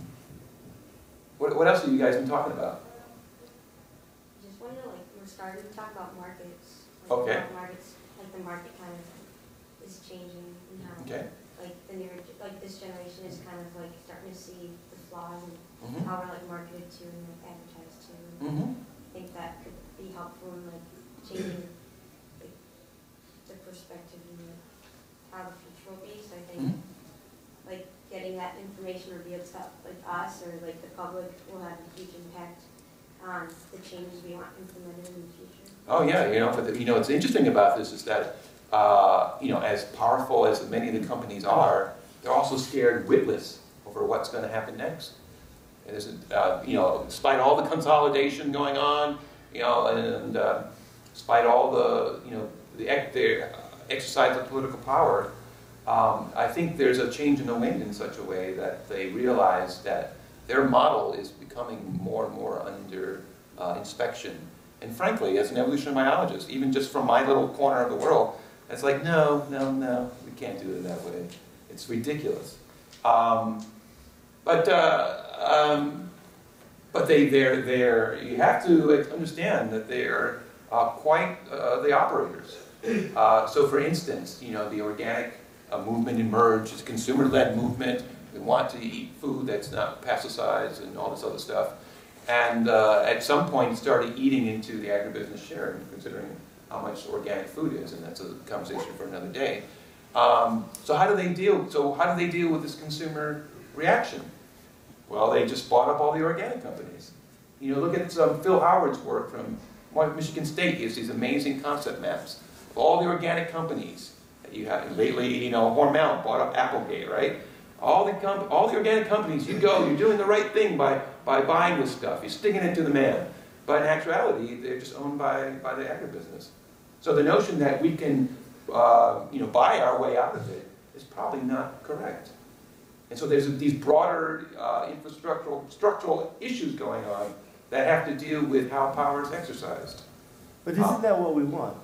What else have you guys been talking about? Just wonder, like, we're starting to talk about markets. Like, Okay. about markets, like the market kind of is changing and how, Okay. like, the newer, like this generation is kind of like starting to see the flaws and Mm-hmm. how we're like marketed to and like advertised to. And Mm-hmm. I think that could be helpful in like changing like, the perspective and like, how the future will be. So I think like getting that information revealed to like us or like the public will have a huge impact on the changes we want implemented in the future. Oh yeah, you know, but you know, what's interesting about this is that you know, as powerful as many of the companies are, they're also scared witless over what's going to happen next. It isn't, you know, despite all the consolidation going on, you know, and despite all the, you know, the exercise of political power, I think there's a change in the wind in such a way that they realize that their model is becoming more and more under inspection. And frankly, as an evolutionary biologist, even just from my little corner of the world, it's like, no, we can't do it that way. It's ridiculous. But they're you have to understand that they're quite the operators. So for instance, you know, the organic movement emerged as a consumer-led movement. We want to eat food that's not pesticides and all this other stuff. And at some point, it started eating into the agribusiness share, considering how much organic food is, and that's a conversation for another day. So how do they deal with this consumer reaction? Well, they just bought up all the organic companies. You know, look at Phil Howard's work from Michigan State. He has these amazing concept maps of all the organic companies that you have. Lately, you know, Hormel bought up Applegate, right? All the organic companies, you're doing the right thing by buying this stuff. You're sticking it to the man. But in actuality, they're just owned by the agribusiness. So the notion that we can, you know, buy our way out of it is probably not correct. And so there's these broader structural issues going on that have to deal with how power is exercised. But isn't that what we want?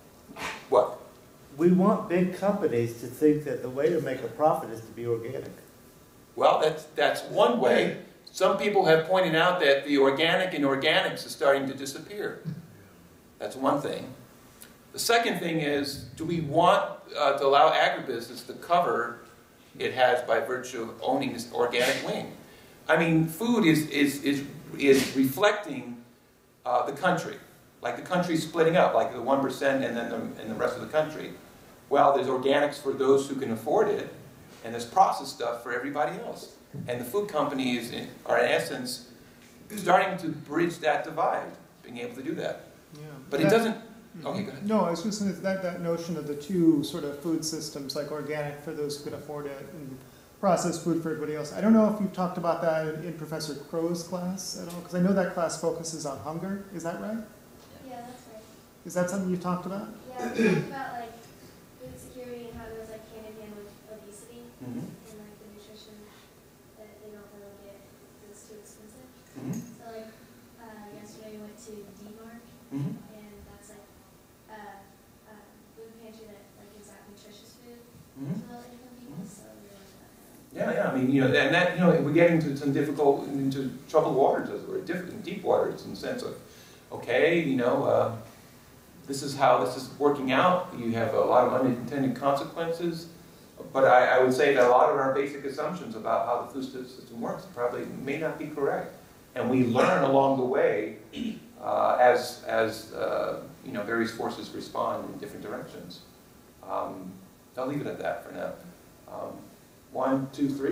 What? We want big companies to think that the way to make a profit is to be organic. Well, that's one way. Some people have pointed out that the organic in organics is starting to disappear. That's one thing. The second thing is, do we want to allow agribusiness to cover it has by virtue of owning this organic wing? I mean, food is reflecting the country. Like the country's splitting up, like the 1% and then the rest of the country. Well, there's organics for those who can afford it, and there's processed stuff for everybody else. And the food companies are, in essence, starting to bridge that divide, being able to do that. Yeah. But it doesn't... Okay, go ahead. No, I was just saying that notion of the two sort of food systems, like organic for those who can afford it, and processed food for everybody else. I don't know if you've talked about that in Professor Crow's class at all, because I know that class focuses on hunger. Is that right? Yeah, that's right. Is that something you've talked about? Yeah, we talked about like food security and how it goes like hand in hand with obesity and like the nutrition that they don't really get because it's too expensive. So like yesterday we went to D-Mark and that's like food pantry that like gives out nutritious food to low income people. So we went to that. Yeah. I mean, you know, and that, you know, we're getting into some into troubled waters, as it were, deep waters in the sense of, okay, you know, this is how this is working out. You have a lot of unintended consequences. But I would say that a lot of our basic assumptions about how the food system works probably may not be correct. And we learn along the way as you know, various forces respond in different directions. I'll leave it at that for now. 1, 2, 3.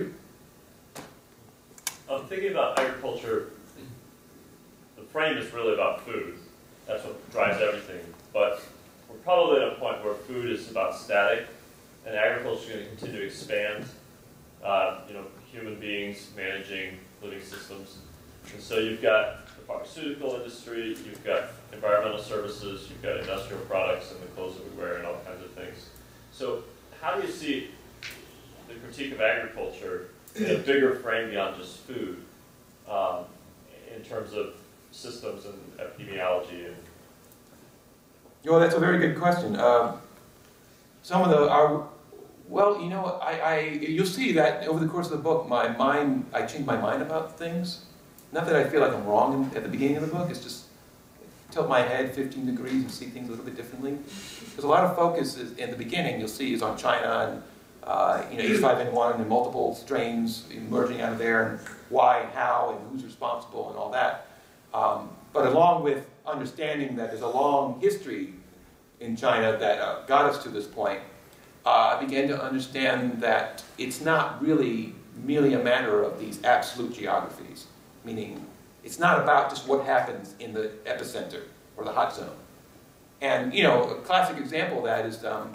I'm thinking about agriculture. The frame is really about food. That's what drives everything. But we're probably at a point where food is about static, and agriculture is going to continue to expand. You know, human beings managing living systems. And so you've got the pharmaceutical industry, you've got environmental services, you've got industrial products and the clothes that we wear and all kinds of things. So how do you see the critique of agriculture in a bigger frame beyond just food, in terms of systems and epidemiology? Well, that's a very good question. Some of well, you know, you'll see that over the course of the book, I changed my mind about things. Not that I feel like I'm wrong at the beginning of the book, it's just tilt my head 15 degrees and see things a little bit differently. Because a lot of focus in the beginning, you'll see, is on China and you know, H5N1 and multiple strains emerging out of there, and why and how and who's responsible and all that. But along with understanding that there's a long history in China that got us to this point, I began to understand that it's not really merely a matter of these absolute geographies, meaning it's not about just what happens in the epicenter or the hot zone. And you know, a classic example of that is that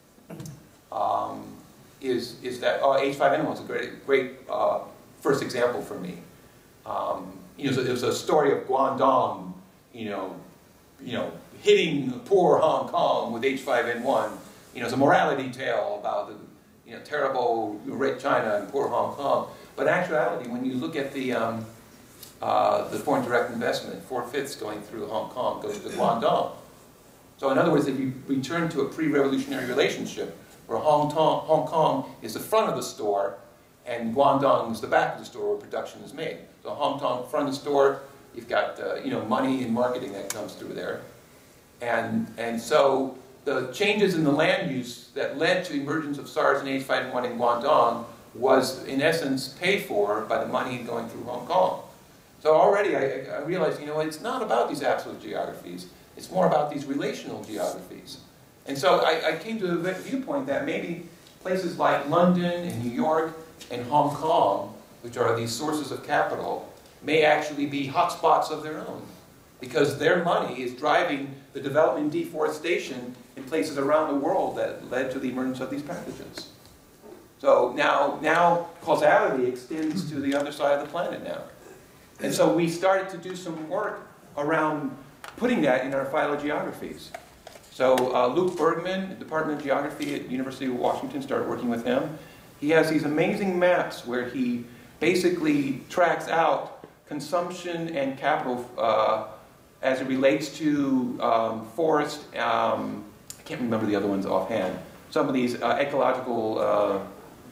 H5N1 is a great first example for me. You know, so there was a story of Guangdong, you know, hitting poor Hong Kong with H5N1. You know, it's a morality tale about the, you know, terrible Red China and poor Hong Kong. But in actuality, when you look at the foreign direct investment, 4/5 going through Hong Kong goes to Guangdong. So in other words, if you return to a pre-revolutionary relationship where Hong Kong is the front of the store and Guangdong is the back of the store where production is made. So Hong Kong, front of the store, you've got you know, money and marketing that comes through there. And so the changes in the land use that led to emergence of SARS and H5N1 in Guangdong was, in essence, paid for by the money going through Hong Kong. So already I realized, you know, it's not about these absolute geographies. It's more about these relational geographies. And so I came to the viewpoint that maybe places like London and New York and Hong Kong, which are these sources of capital, may actually be hotspots of their own, because their money is driving the development and deforestation in places around the world that led to the emergence of these pathogens. So now causality extends to the other side of the planet now. And so we started to do some work around putting that in our phylogeographies. So Luke Bergman, Department of Geography at University of Washington, started working with him. He has these amazing maps where he basically tracks out consumption and capital as it relates to forest, I can't remember the other ones offhand, some of these ecological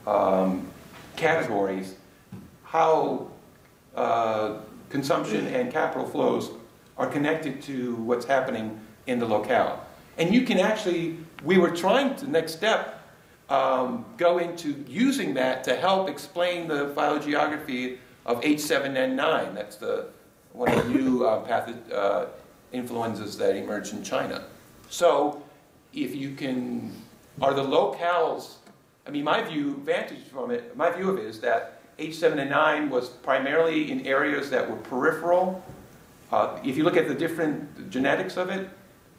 categories, how consumption and capital flows are connected to what's happening in the locale. And you can actually, we were trying to, next step, go into using that to help explain the phylogeography of H7N9. That's one of the new influenzas that emerged in China. So if you can, are the locales, I mean, my view of it is that H7N9 was primarily in areas that were peripheral. If you look at the different genetics of it,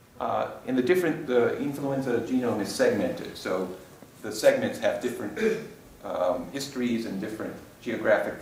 the influenza genome is segmented. So the segments have different histories and different geographic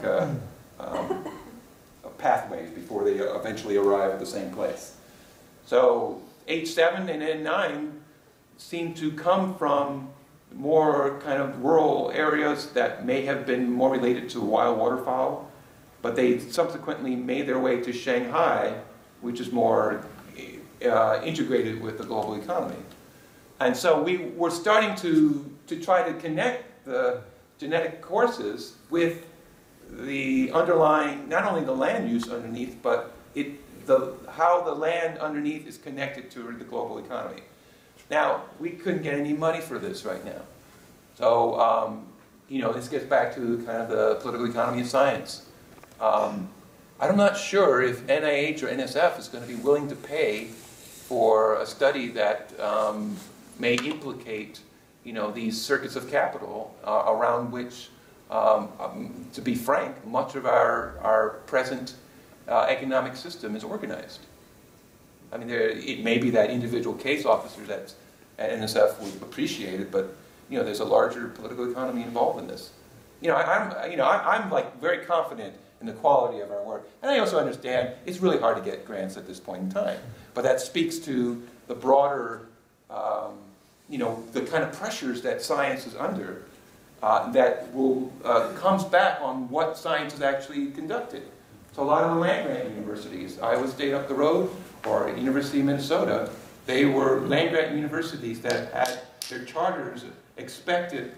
pathways before they eventually arrive at the same place. So H7 and N9 seem to come from more kind of rural areas that may have been more related to wild waterfowl, but they subsequently made their way to Shanghai, which is more integrated with the global economy. And so we were starting to try to connect the genetic courses with the underlying, not only the land use underneath, but how the land underneath is connected to the global economy. Now, we couldn't get any money for this right now. So, this gets back to kind of the political economy of science. I'm not sure if NIH or NSF is going to be willing to pay for a study that may implicate, these circuits of capital around which, to be frank, much of our present economic system is organized. I mean, it may be that individual case officers at NSF would appreciate it, but there's a larger political economy involved in this. I'm like very confident in the quality of our work, and I also understand it's really hard to get grants at this point in time. But that speaks to the broader, the kind of pressures that science is under, that will comes back on what science is actually conducted. So a lot of the land-grant universities, Iowa State up the road, or University of Minnesota, they were land-grant universities that had their charters expected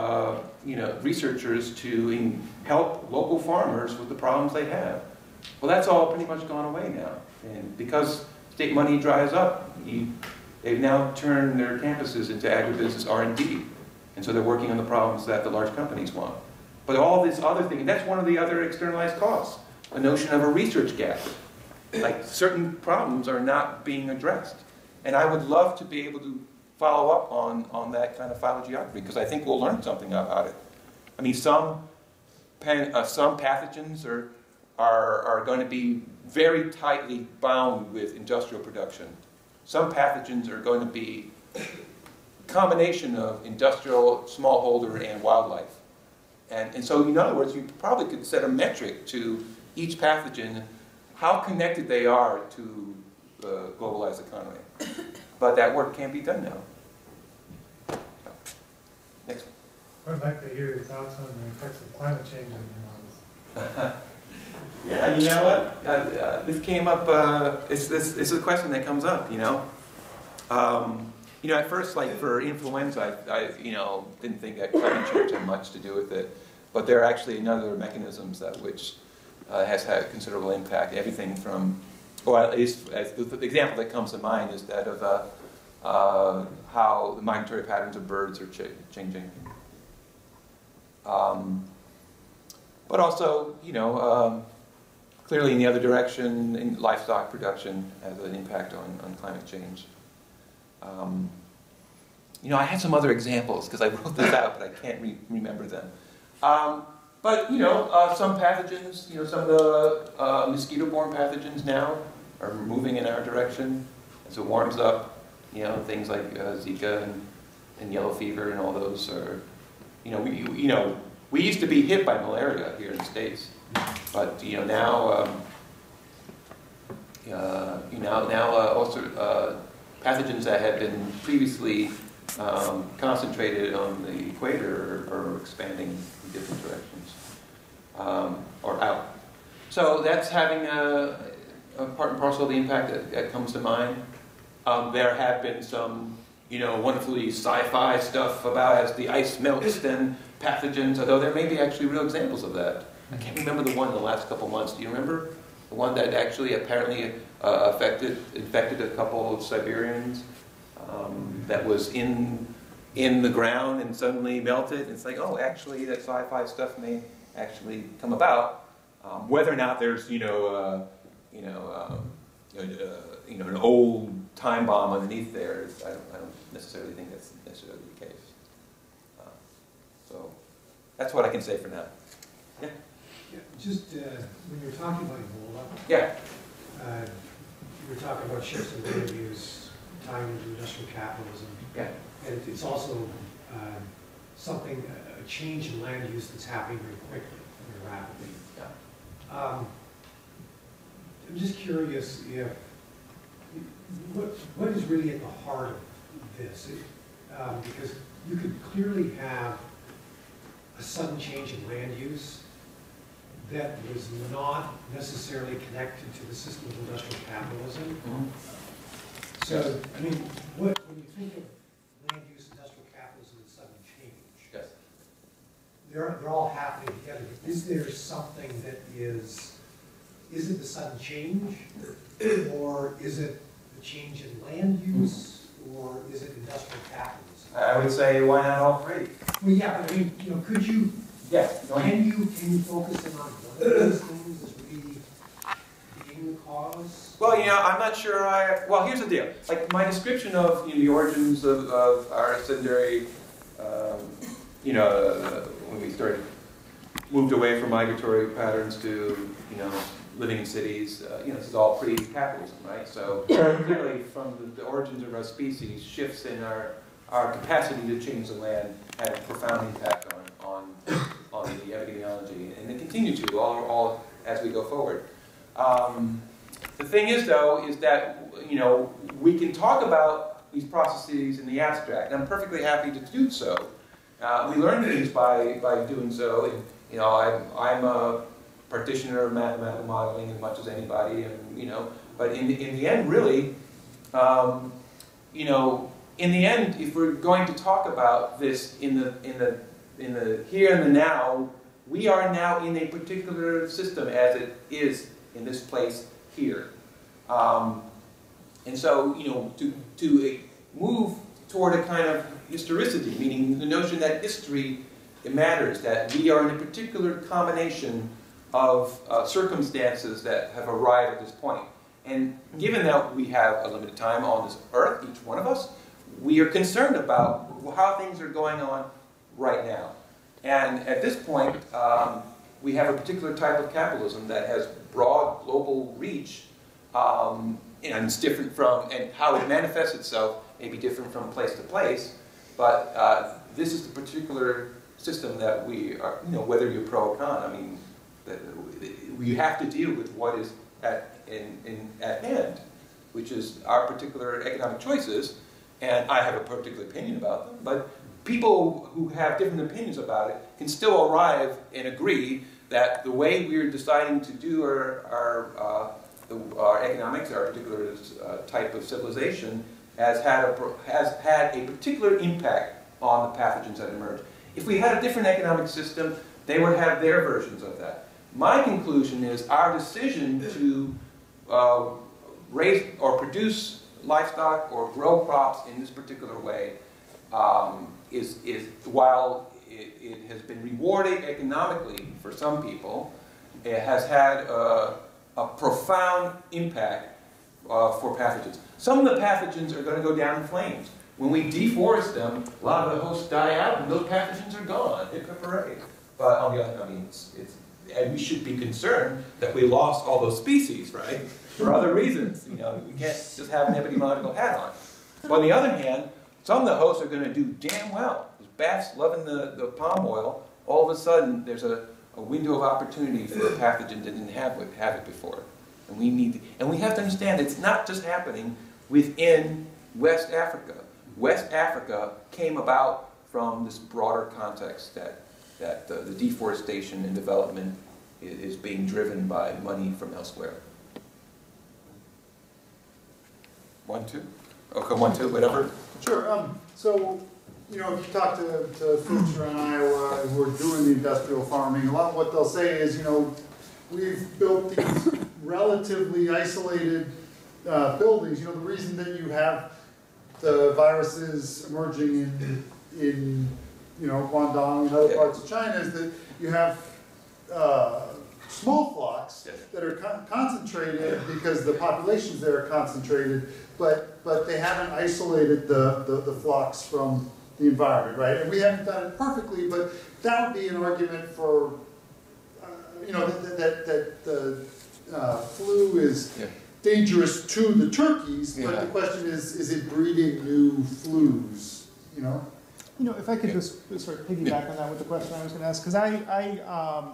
researchers to help local farmers with the problems they have. Well, that's all pretty much gone away now. And because state money dries up, they've now turned their campuses into agribusiness R&D. And so they're working on the problems that the large companies want. But all this other thing, and that's one of the other externalized costs, a notion of a research gap. Like certain problems are not being addressed. And I would love to be able to follow up on that kind of phylogeography, because I think we'll learn something about it. I mean, some pathogens are going to be very tightly bound with industrial production. Some pathogens are going to be a combination of industrial, smallholder, and wildlife. And so, in other words, you probably could set a metric to each pathogen, how connected they are to the globalized economy. But that work can't be done now. Next one. I'd like to hear your thoughts on the effects of climate change on your models. Yeah, you know what? This came up, it's a question that comes up, at first, like for influenza, I didn't think that climate change had much to do with it. But there are actually other mechanisms which has had considerable impact. Everything from, or at least the example that comes to mind is that of how the migratory patterns of birds are changing. But also, clearly in the other direction, in livestock production has an impact on climate change. I had some other examples because I wrote this out, but I can't remember them. But some pathogens, some of the mosquito-borne pathogens now are moving in our direction. As it warms up, things like Zika and yellow fever and all those are, we used to be hit by malaria here in the States, but now also pathogens that had been previously concentrated on the equator are expanding in different directions, or out. So that's having a part and parcel of the impact that comes to mind. There have been some, wonderfully sci-fi stuff about as the ice melts, then pathogens, although there may be actually real examples of that. I can't remember the one in the last couple months. Do you remember? The one that actually apparently infected a couple of Siberians that was in the ground and suddenly melted. It's like, oh, actually, that sci-fi stuff may actually come about. Whether or not there's, an old time bomb underneath there, I don't necessarily think that's necessarily the case. So that's what I can say for now. Yeah. Yeah, just when you're talking about Ebola, yeah, you were talking about shifts in land use, tying into industrial capitalism. Yeah. And it's also something, a change in land use that's happening very quickly, very rapidly. Yeah. I'm just curious if, what is really at the heart of this? Because you could clearly have a sudden change in land use that was not necessarily connected to the system of industrial capitalism. Mm-hmm. So, I mean, when you think of land use, industrial capitalism, and sudden change, Yes. they're all happening together. Is there something that is is it the sudden change? Or is it the change in land use? Or is it industrial capitalism? I would say, why not all three? Well, yeah, but I mean, you know, could you, Yeah. can you focus in on one of those things as really being the cause? Well, you know, I'm not sure well, here's the deal. Like, my description of, you know, the origins of our sedentary, when we moved away from migratory patterns to, you know, living in cities, this is all pre-capitalism, right? So clearly, from the origins of our species, shifts in our capacity to change the land had a profound impact on the epidemiology, and they continue to all as we go forward. The thing is, though, is that, you know, we can talk about these processes in the abstract, and I'm perfectly happy to do so. We learn things by doing so, and, you know, I'm a practitioner of mathematical modeling as much as anybody, and, you know, but in the end, really, you know, in the end, if we're going to talk about this in the here and the now, we are now in a particular system as it is in this place here. And so, you know, to move toward a kind of historicity, meaning the notion that history, it matters, that we are in a particular combination of circumstances that have arrived at this point. And given that we have a limited time on this earth, each one of us, we are concerned about how things are going on right now. And at this point, we have a particular type of capitalism that has broad global reach, and it's different from, and how it manifests itself may be different from place to place, but this is the particular system that we are, you know, whether you're pro or con, I mean, we have to deal with what is at hand, which is our particular economic choices, and I have a particular opinion about them, but people who have different opinions about it can still arrive and agree that the way we're deciding to do our economics, our particular type of civilization, has had a particular impact on the pathogens that emerge. If we had a different economic system, they would have their versions of that. My conclusion is our decision to raise or produce livestock or grow crops in this particular way is while it has been rewarding economically for some people, it has had a profound impact for pathogens. Some of the pathogens are going to go down in flames. When we deforest them, a lot of the hosts die out and those pathogens are gone. But on the other hand, I mean, and we should be concerned that we lost all those species, right? For other reasons. You know, we can't just have an epidemiological hat on. But on the other hand, some of the hosts are going to do damn well. Those bats loving the palm oil, all of a sudden there's a window of opportunity for a pathogen that didn't have it before. And we have to understand it's not just happening within West Africa. West Africa came about from this broader context that the deforestation and development is being driven by money from elsewhere. 1, 2? Okay, 1, 2, whatever. Sure. So, you know, if you talk to folks around Iowa who are doing the industrial farming, a lot of what they'll say is, you know, we've built these relatively isolated buildings. You know, the reason that you have the viruses emerging in you know, Guangdong and other parts of China is that you have small flocks that are concentrated because the populations there are concentrated, but they haven't isolated the flocks from the environment, right? And we haven't done it perfectly, but that would be an argument for, you know, that the flu is dangerous to the turkeys, but the question is it breeding new flus, you know? You know, if I could just sort of piggyback on that with the question I was going to ask, because I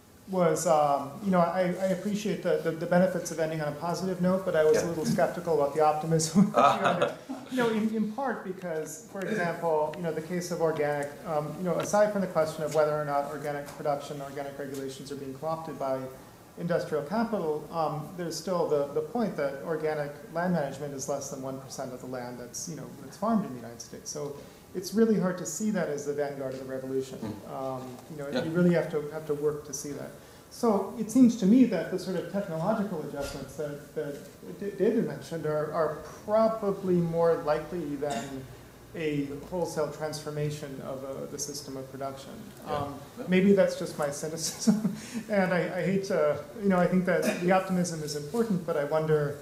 appreciate the benefits of ending on a positive note, but I was a little skeptical about the optimism. You know, in part because, for example, you know, the case of organic, you know, aside from the question of whether or not organic production, organic regulations are being co-opted by industrial capital, there's still the point that organic land management is less than 1% of the land that's, you know, that's farmed in the United States. So it's really hard to see that as the vanguard of the revolution. You know, you really have to work to see that. So it seems to me that the sort of technological adjustments that David mentioned are probably more likely than a wholesale transformation of the system of production. Maybe that's just my cynicism, and I hate to, I think that the optimism is important, but I wonder,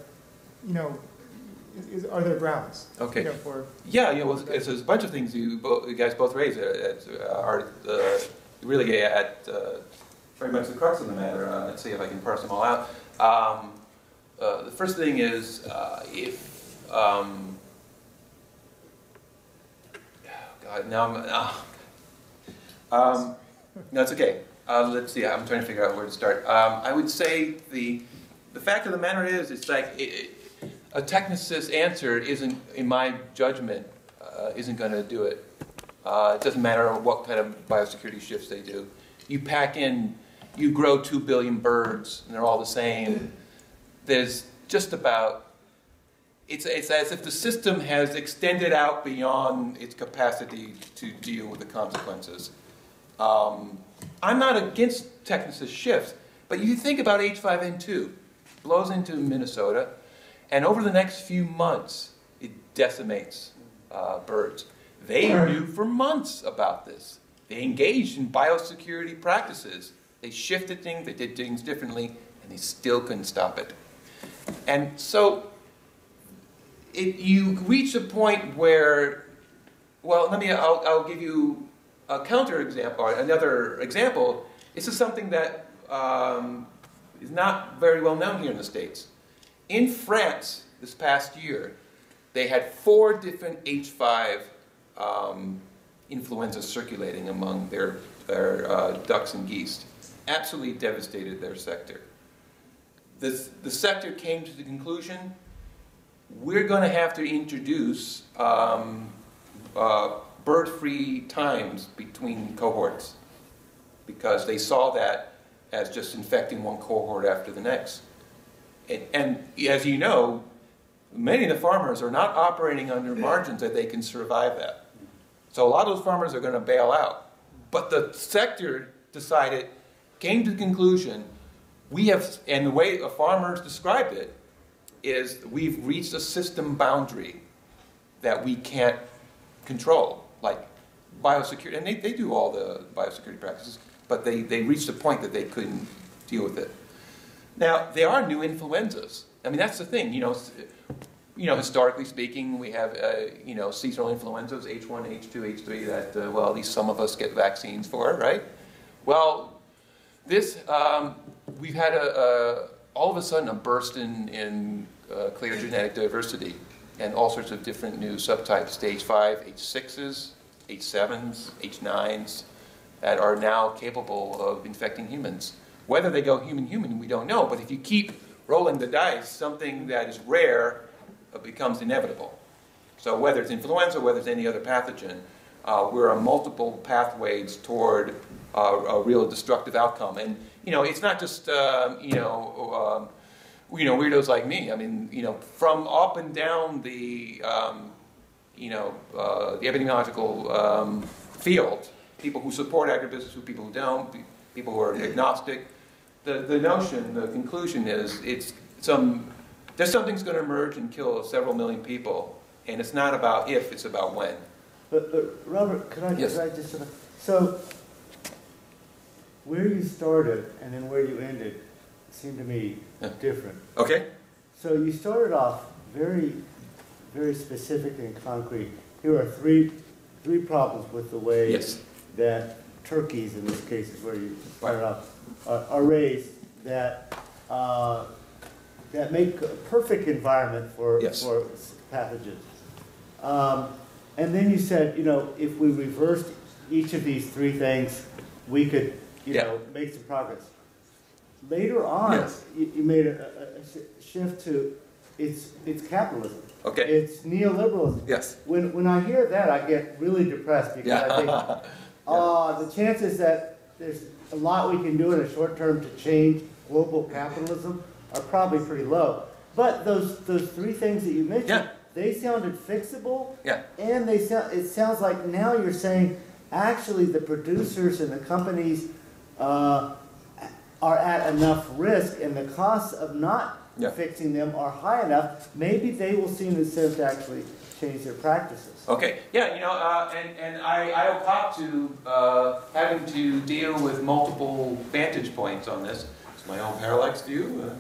are there grounds? Okay. For well, there's a bunch of things you guys both raised are really at very much the crux of the matter. Let's see if I can parse them all out. The first thing is if now I'm no, it's okay. Let's see. I'm trying to figure out where to start. I would say the fact of the matter is, it's like a technicist answer isn't, in my judgment, isn't going to do it. It doesn't matter what kind of biosecurity shifts they do. You pack in, you grow 2 billion birds, and they're all the same. There's just about, it's as if the system has extended out beyond its capacity to deal with the consequences. I'm not against technicist shifts, but you think about H5N2, blows into Minnesota, and over the next few months, it decimates birds. They knew for months about this. They engaged in biosecurity practices. They shifted things, they did things differently, and they still couldn't stop it. And so you reach a point where, well, I'll give you a counter example, another example. This is something that is not very well known here in the States. In France, this past year, they had 4 different H5 influenza circulating among their ducks and geese. Absolutely devastated their sector. The sector came to the conclusion, we're going to have to introduce bird-free times between cohorts, because they saw that as just infecting one cohort after the next. And as you know, many of the farmers are not operating under margins that they can survive that. So a lot of those farmers are going to bail out. But the sector came to the conclusion, and the way the farmers described it is, we've reached a system boundary that we can't control, like biosecurity. And they do all the biosecurity practices, but they reached a point that they couldn't deal with it. Now, there are new influenzas. I mean, that's the thing, historically speaking, we have, seasonal influenzas, H1, H2, H3, that, at least some of us get vaccines for, right? Well, this, we've had all of a sudden a burst in clear genetic diversity, and all sorts of different new subtypes, stage 5, H6s, H7s, H9s, that are now capable of infecting humans. Whether they go human-human, we don't know, but if you keep rolling the dice, something that is rare becomes inevitable. So whether it's influenza, whether it's any other pathogen, we're on multiple pathways toward a real destructive outcome. And, it's not just, weirdos like me. I mean, from up and down the epidemiological field, people who support agribusiness, people who don't, people who are agnostic, the notion, the conclusion is, there's something's going to emerge and kill several million people, and it's not about if, it's about when. But Robert, could I just so where you started and then where you ended seemed to me different. Okay. So you started off very, very specific and concrete. Here are three problems with the way that turkeys, in this case, is where you started off, are raised that make a perfect environment for pathogens. And then you said, if we reversed each of these 3 things, we could, make some progress. Later on, you made a shift to it's capitalism. Okay. It's neoliberalism. Yes. When I hear that, I get really depressed, because I think the chances that there's a lot we can do in the short term to change global capitalism are probably pretty low. But those 3 things that you mentioned, they sounded fixable, and it sounds like now you're saying actually the producers and the companies are at enough risk and the costs of not fixing them are high enough, maybe they will see an incentive to actually change their practices. Okay, yeah, and I owe cop to having to deal with multiple vantage points on this. It's my own parallax view,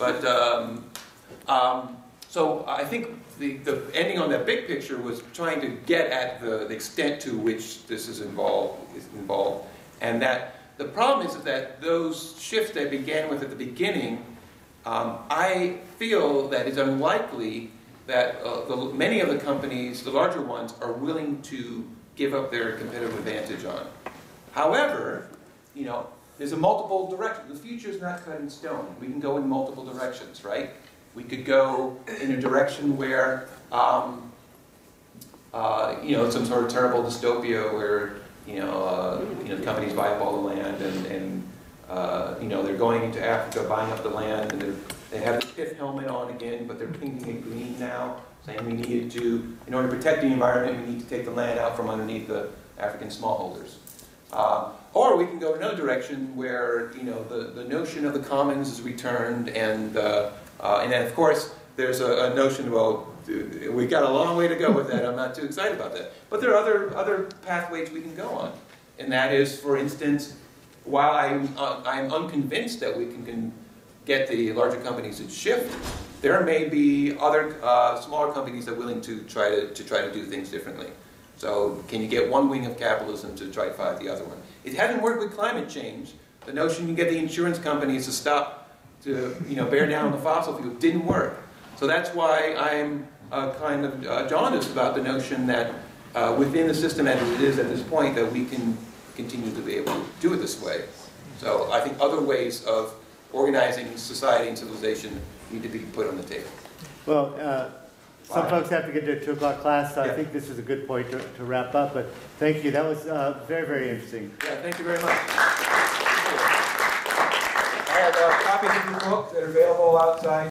so I think the ending on that big picture was trying to get at the extent to which this is involved, and that the problem is that those shifts that began with at the beginning, I feel that it's unlikely that many of the companies, the larger ones, are willing to give up their competitive advantage on. However, there's a multiple direction. The future is not cut in stone. We can go in multiple directions, right? We could go in a direction where, some sort of terrible dystopia where, the companies buy up all the land and they're going into Africa, buying up the land, and they have the pith helmet on again, but they're painting it green now, saying we needed to, in order to protect the environment, we need to take the land out from underneath the African smallholders. Or we can go another direction where, the notion of the commons is returned, and then of course there's a notion, well, we got a long way to go with that. I'm not too excited about that. But there are other pathways we can go on, and that is, for instance, while I'm unconvinced that we can get the larger companies to shift, there may be other smaller companies that are willing to try to do things differently. So can you get one wing of capitalism to try to fight the other one? It hasn't worked with climate change. The notion you get the insurance companies to stop to bear down on the fossil fuel didn't work. So that's why I'm kind of jaundiced about the notion that within the system as it is at this point, that we can continue to be able to do it this way. So I think other ways of organizing society and civilization need to be put on the table. Well, some folks have to get their 2 o'clock class, so I think this is a good point to wrap up. But thank you. That was very, very interesting. Yeah, thank you very much. I have copies of your book that are available outside.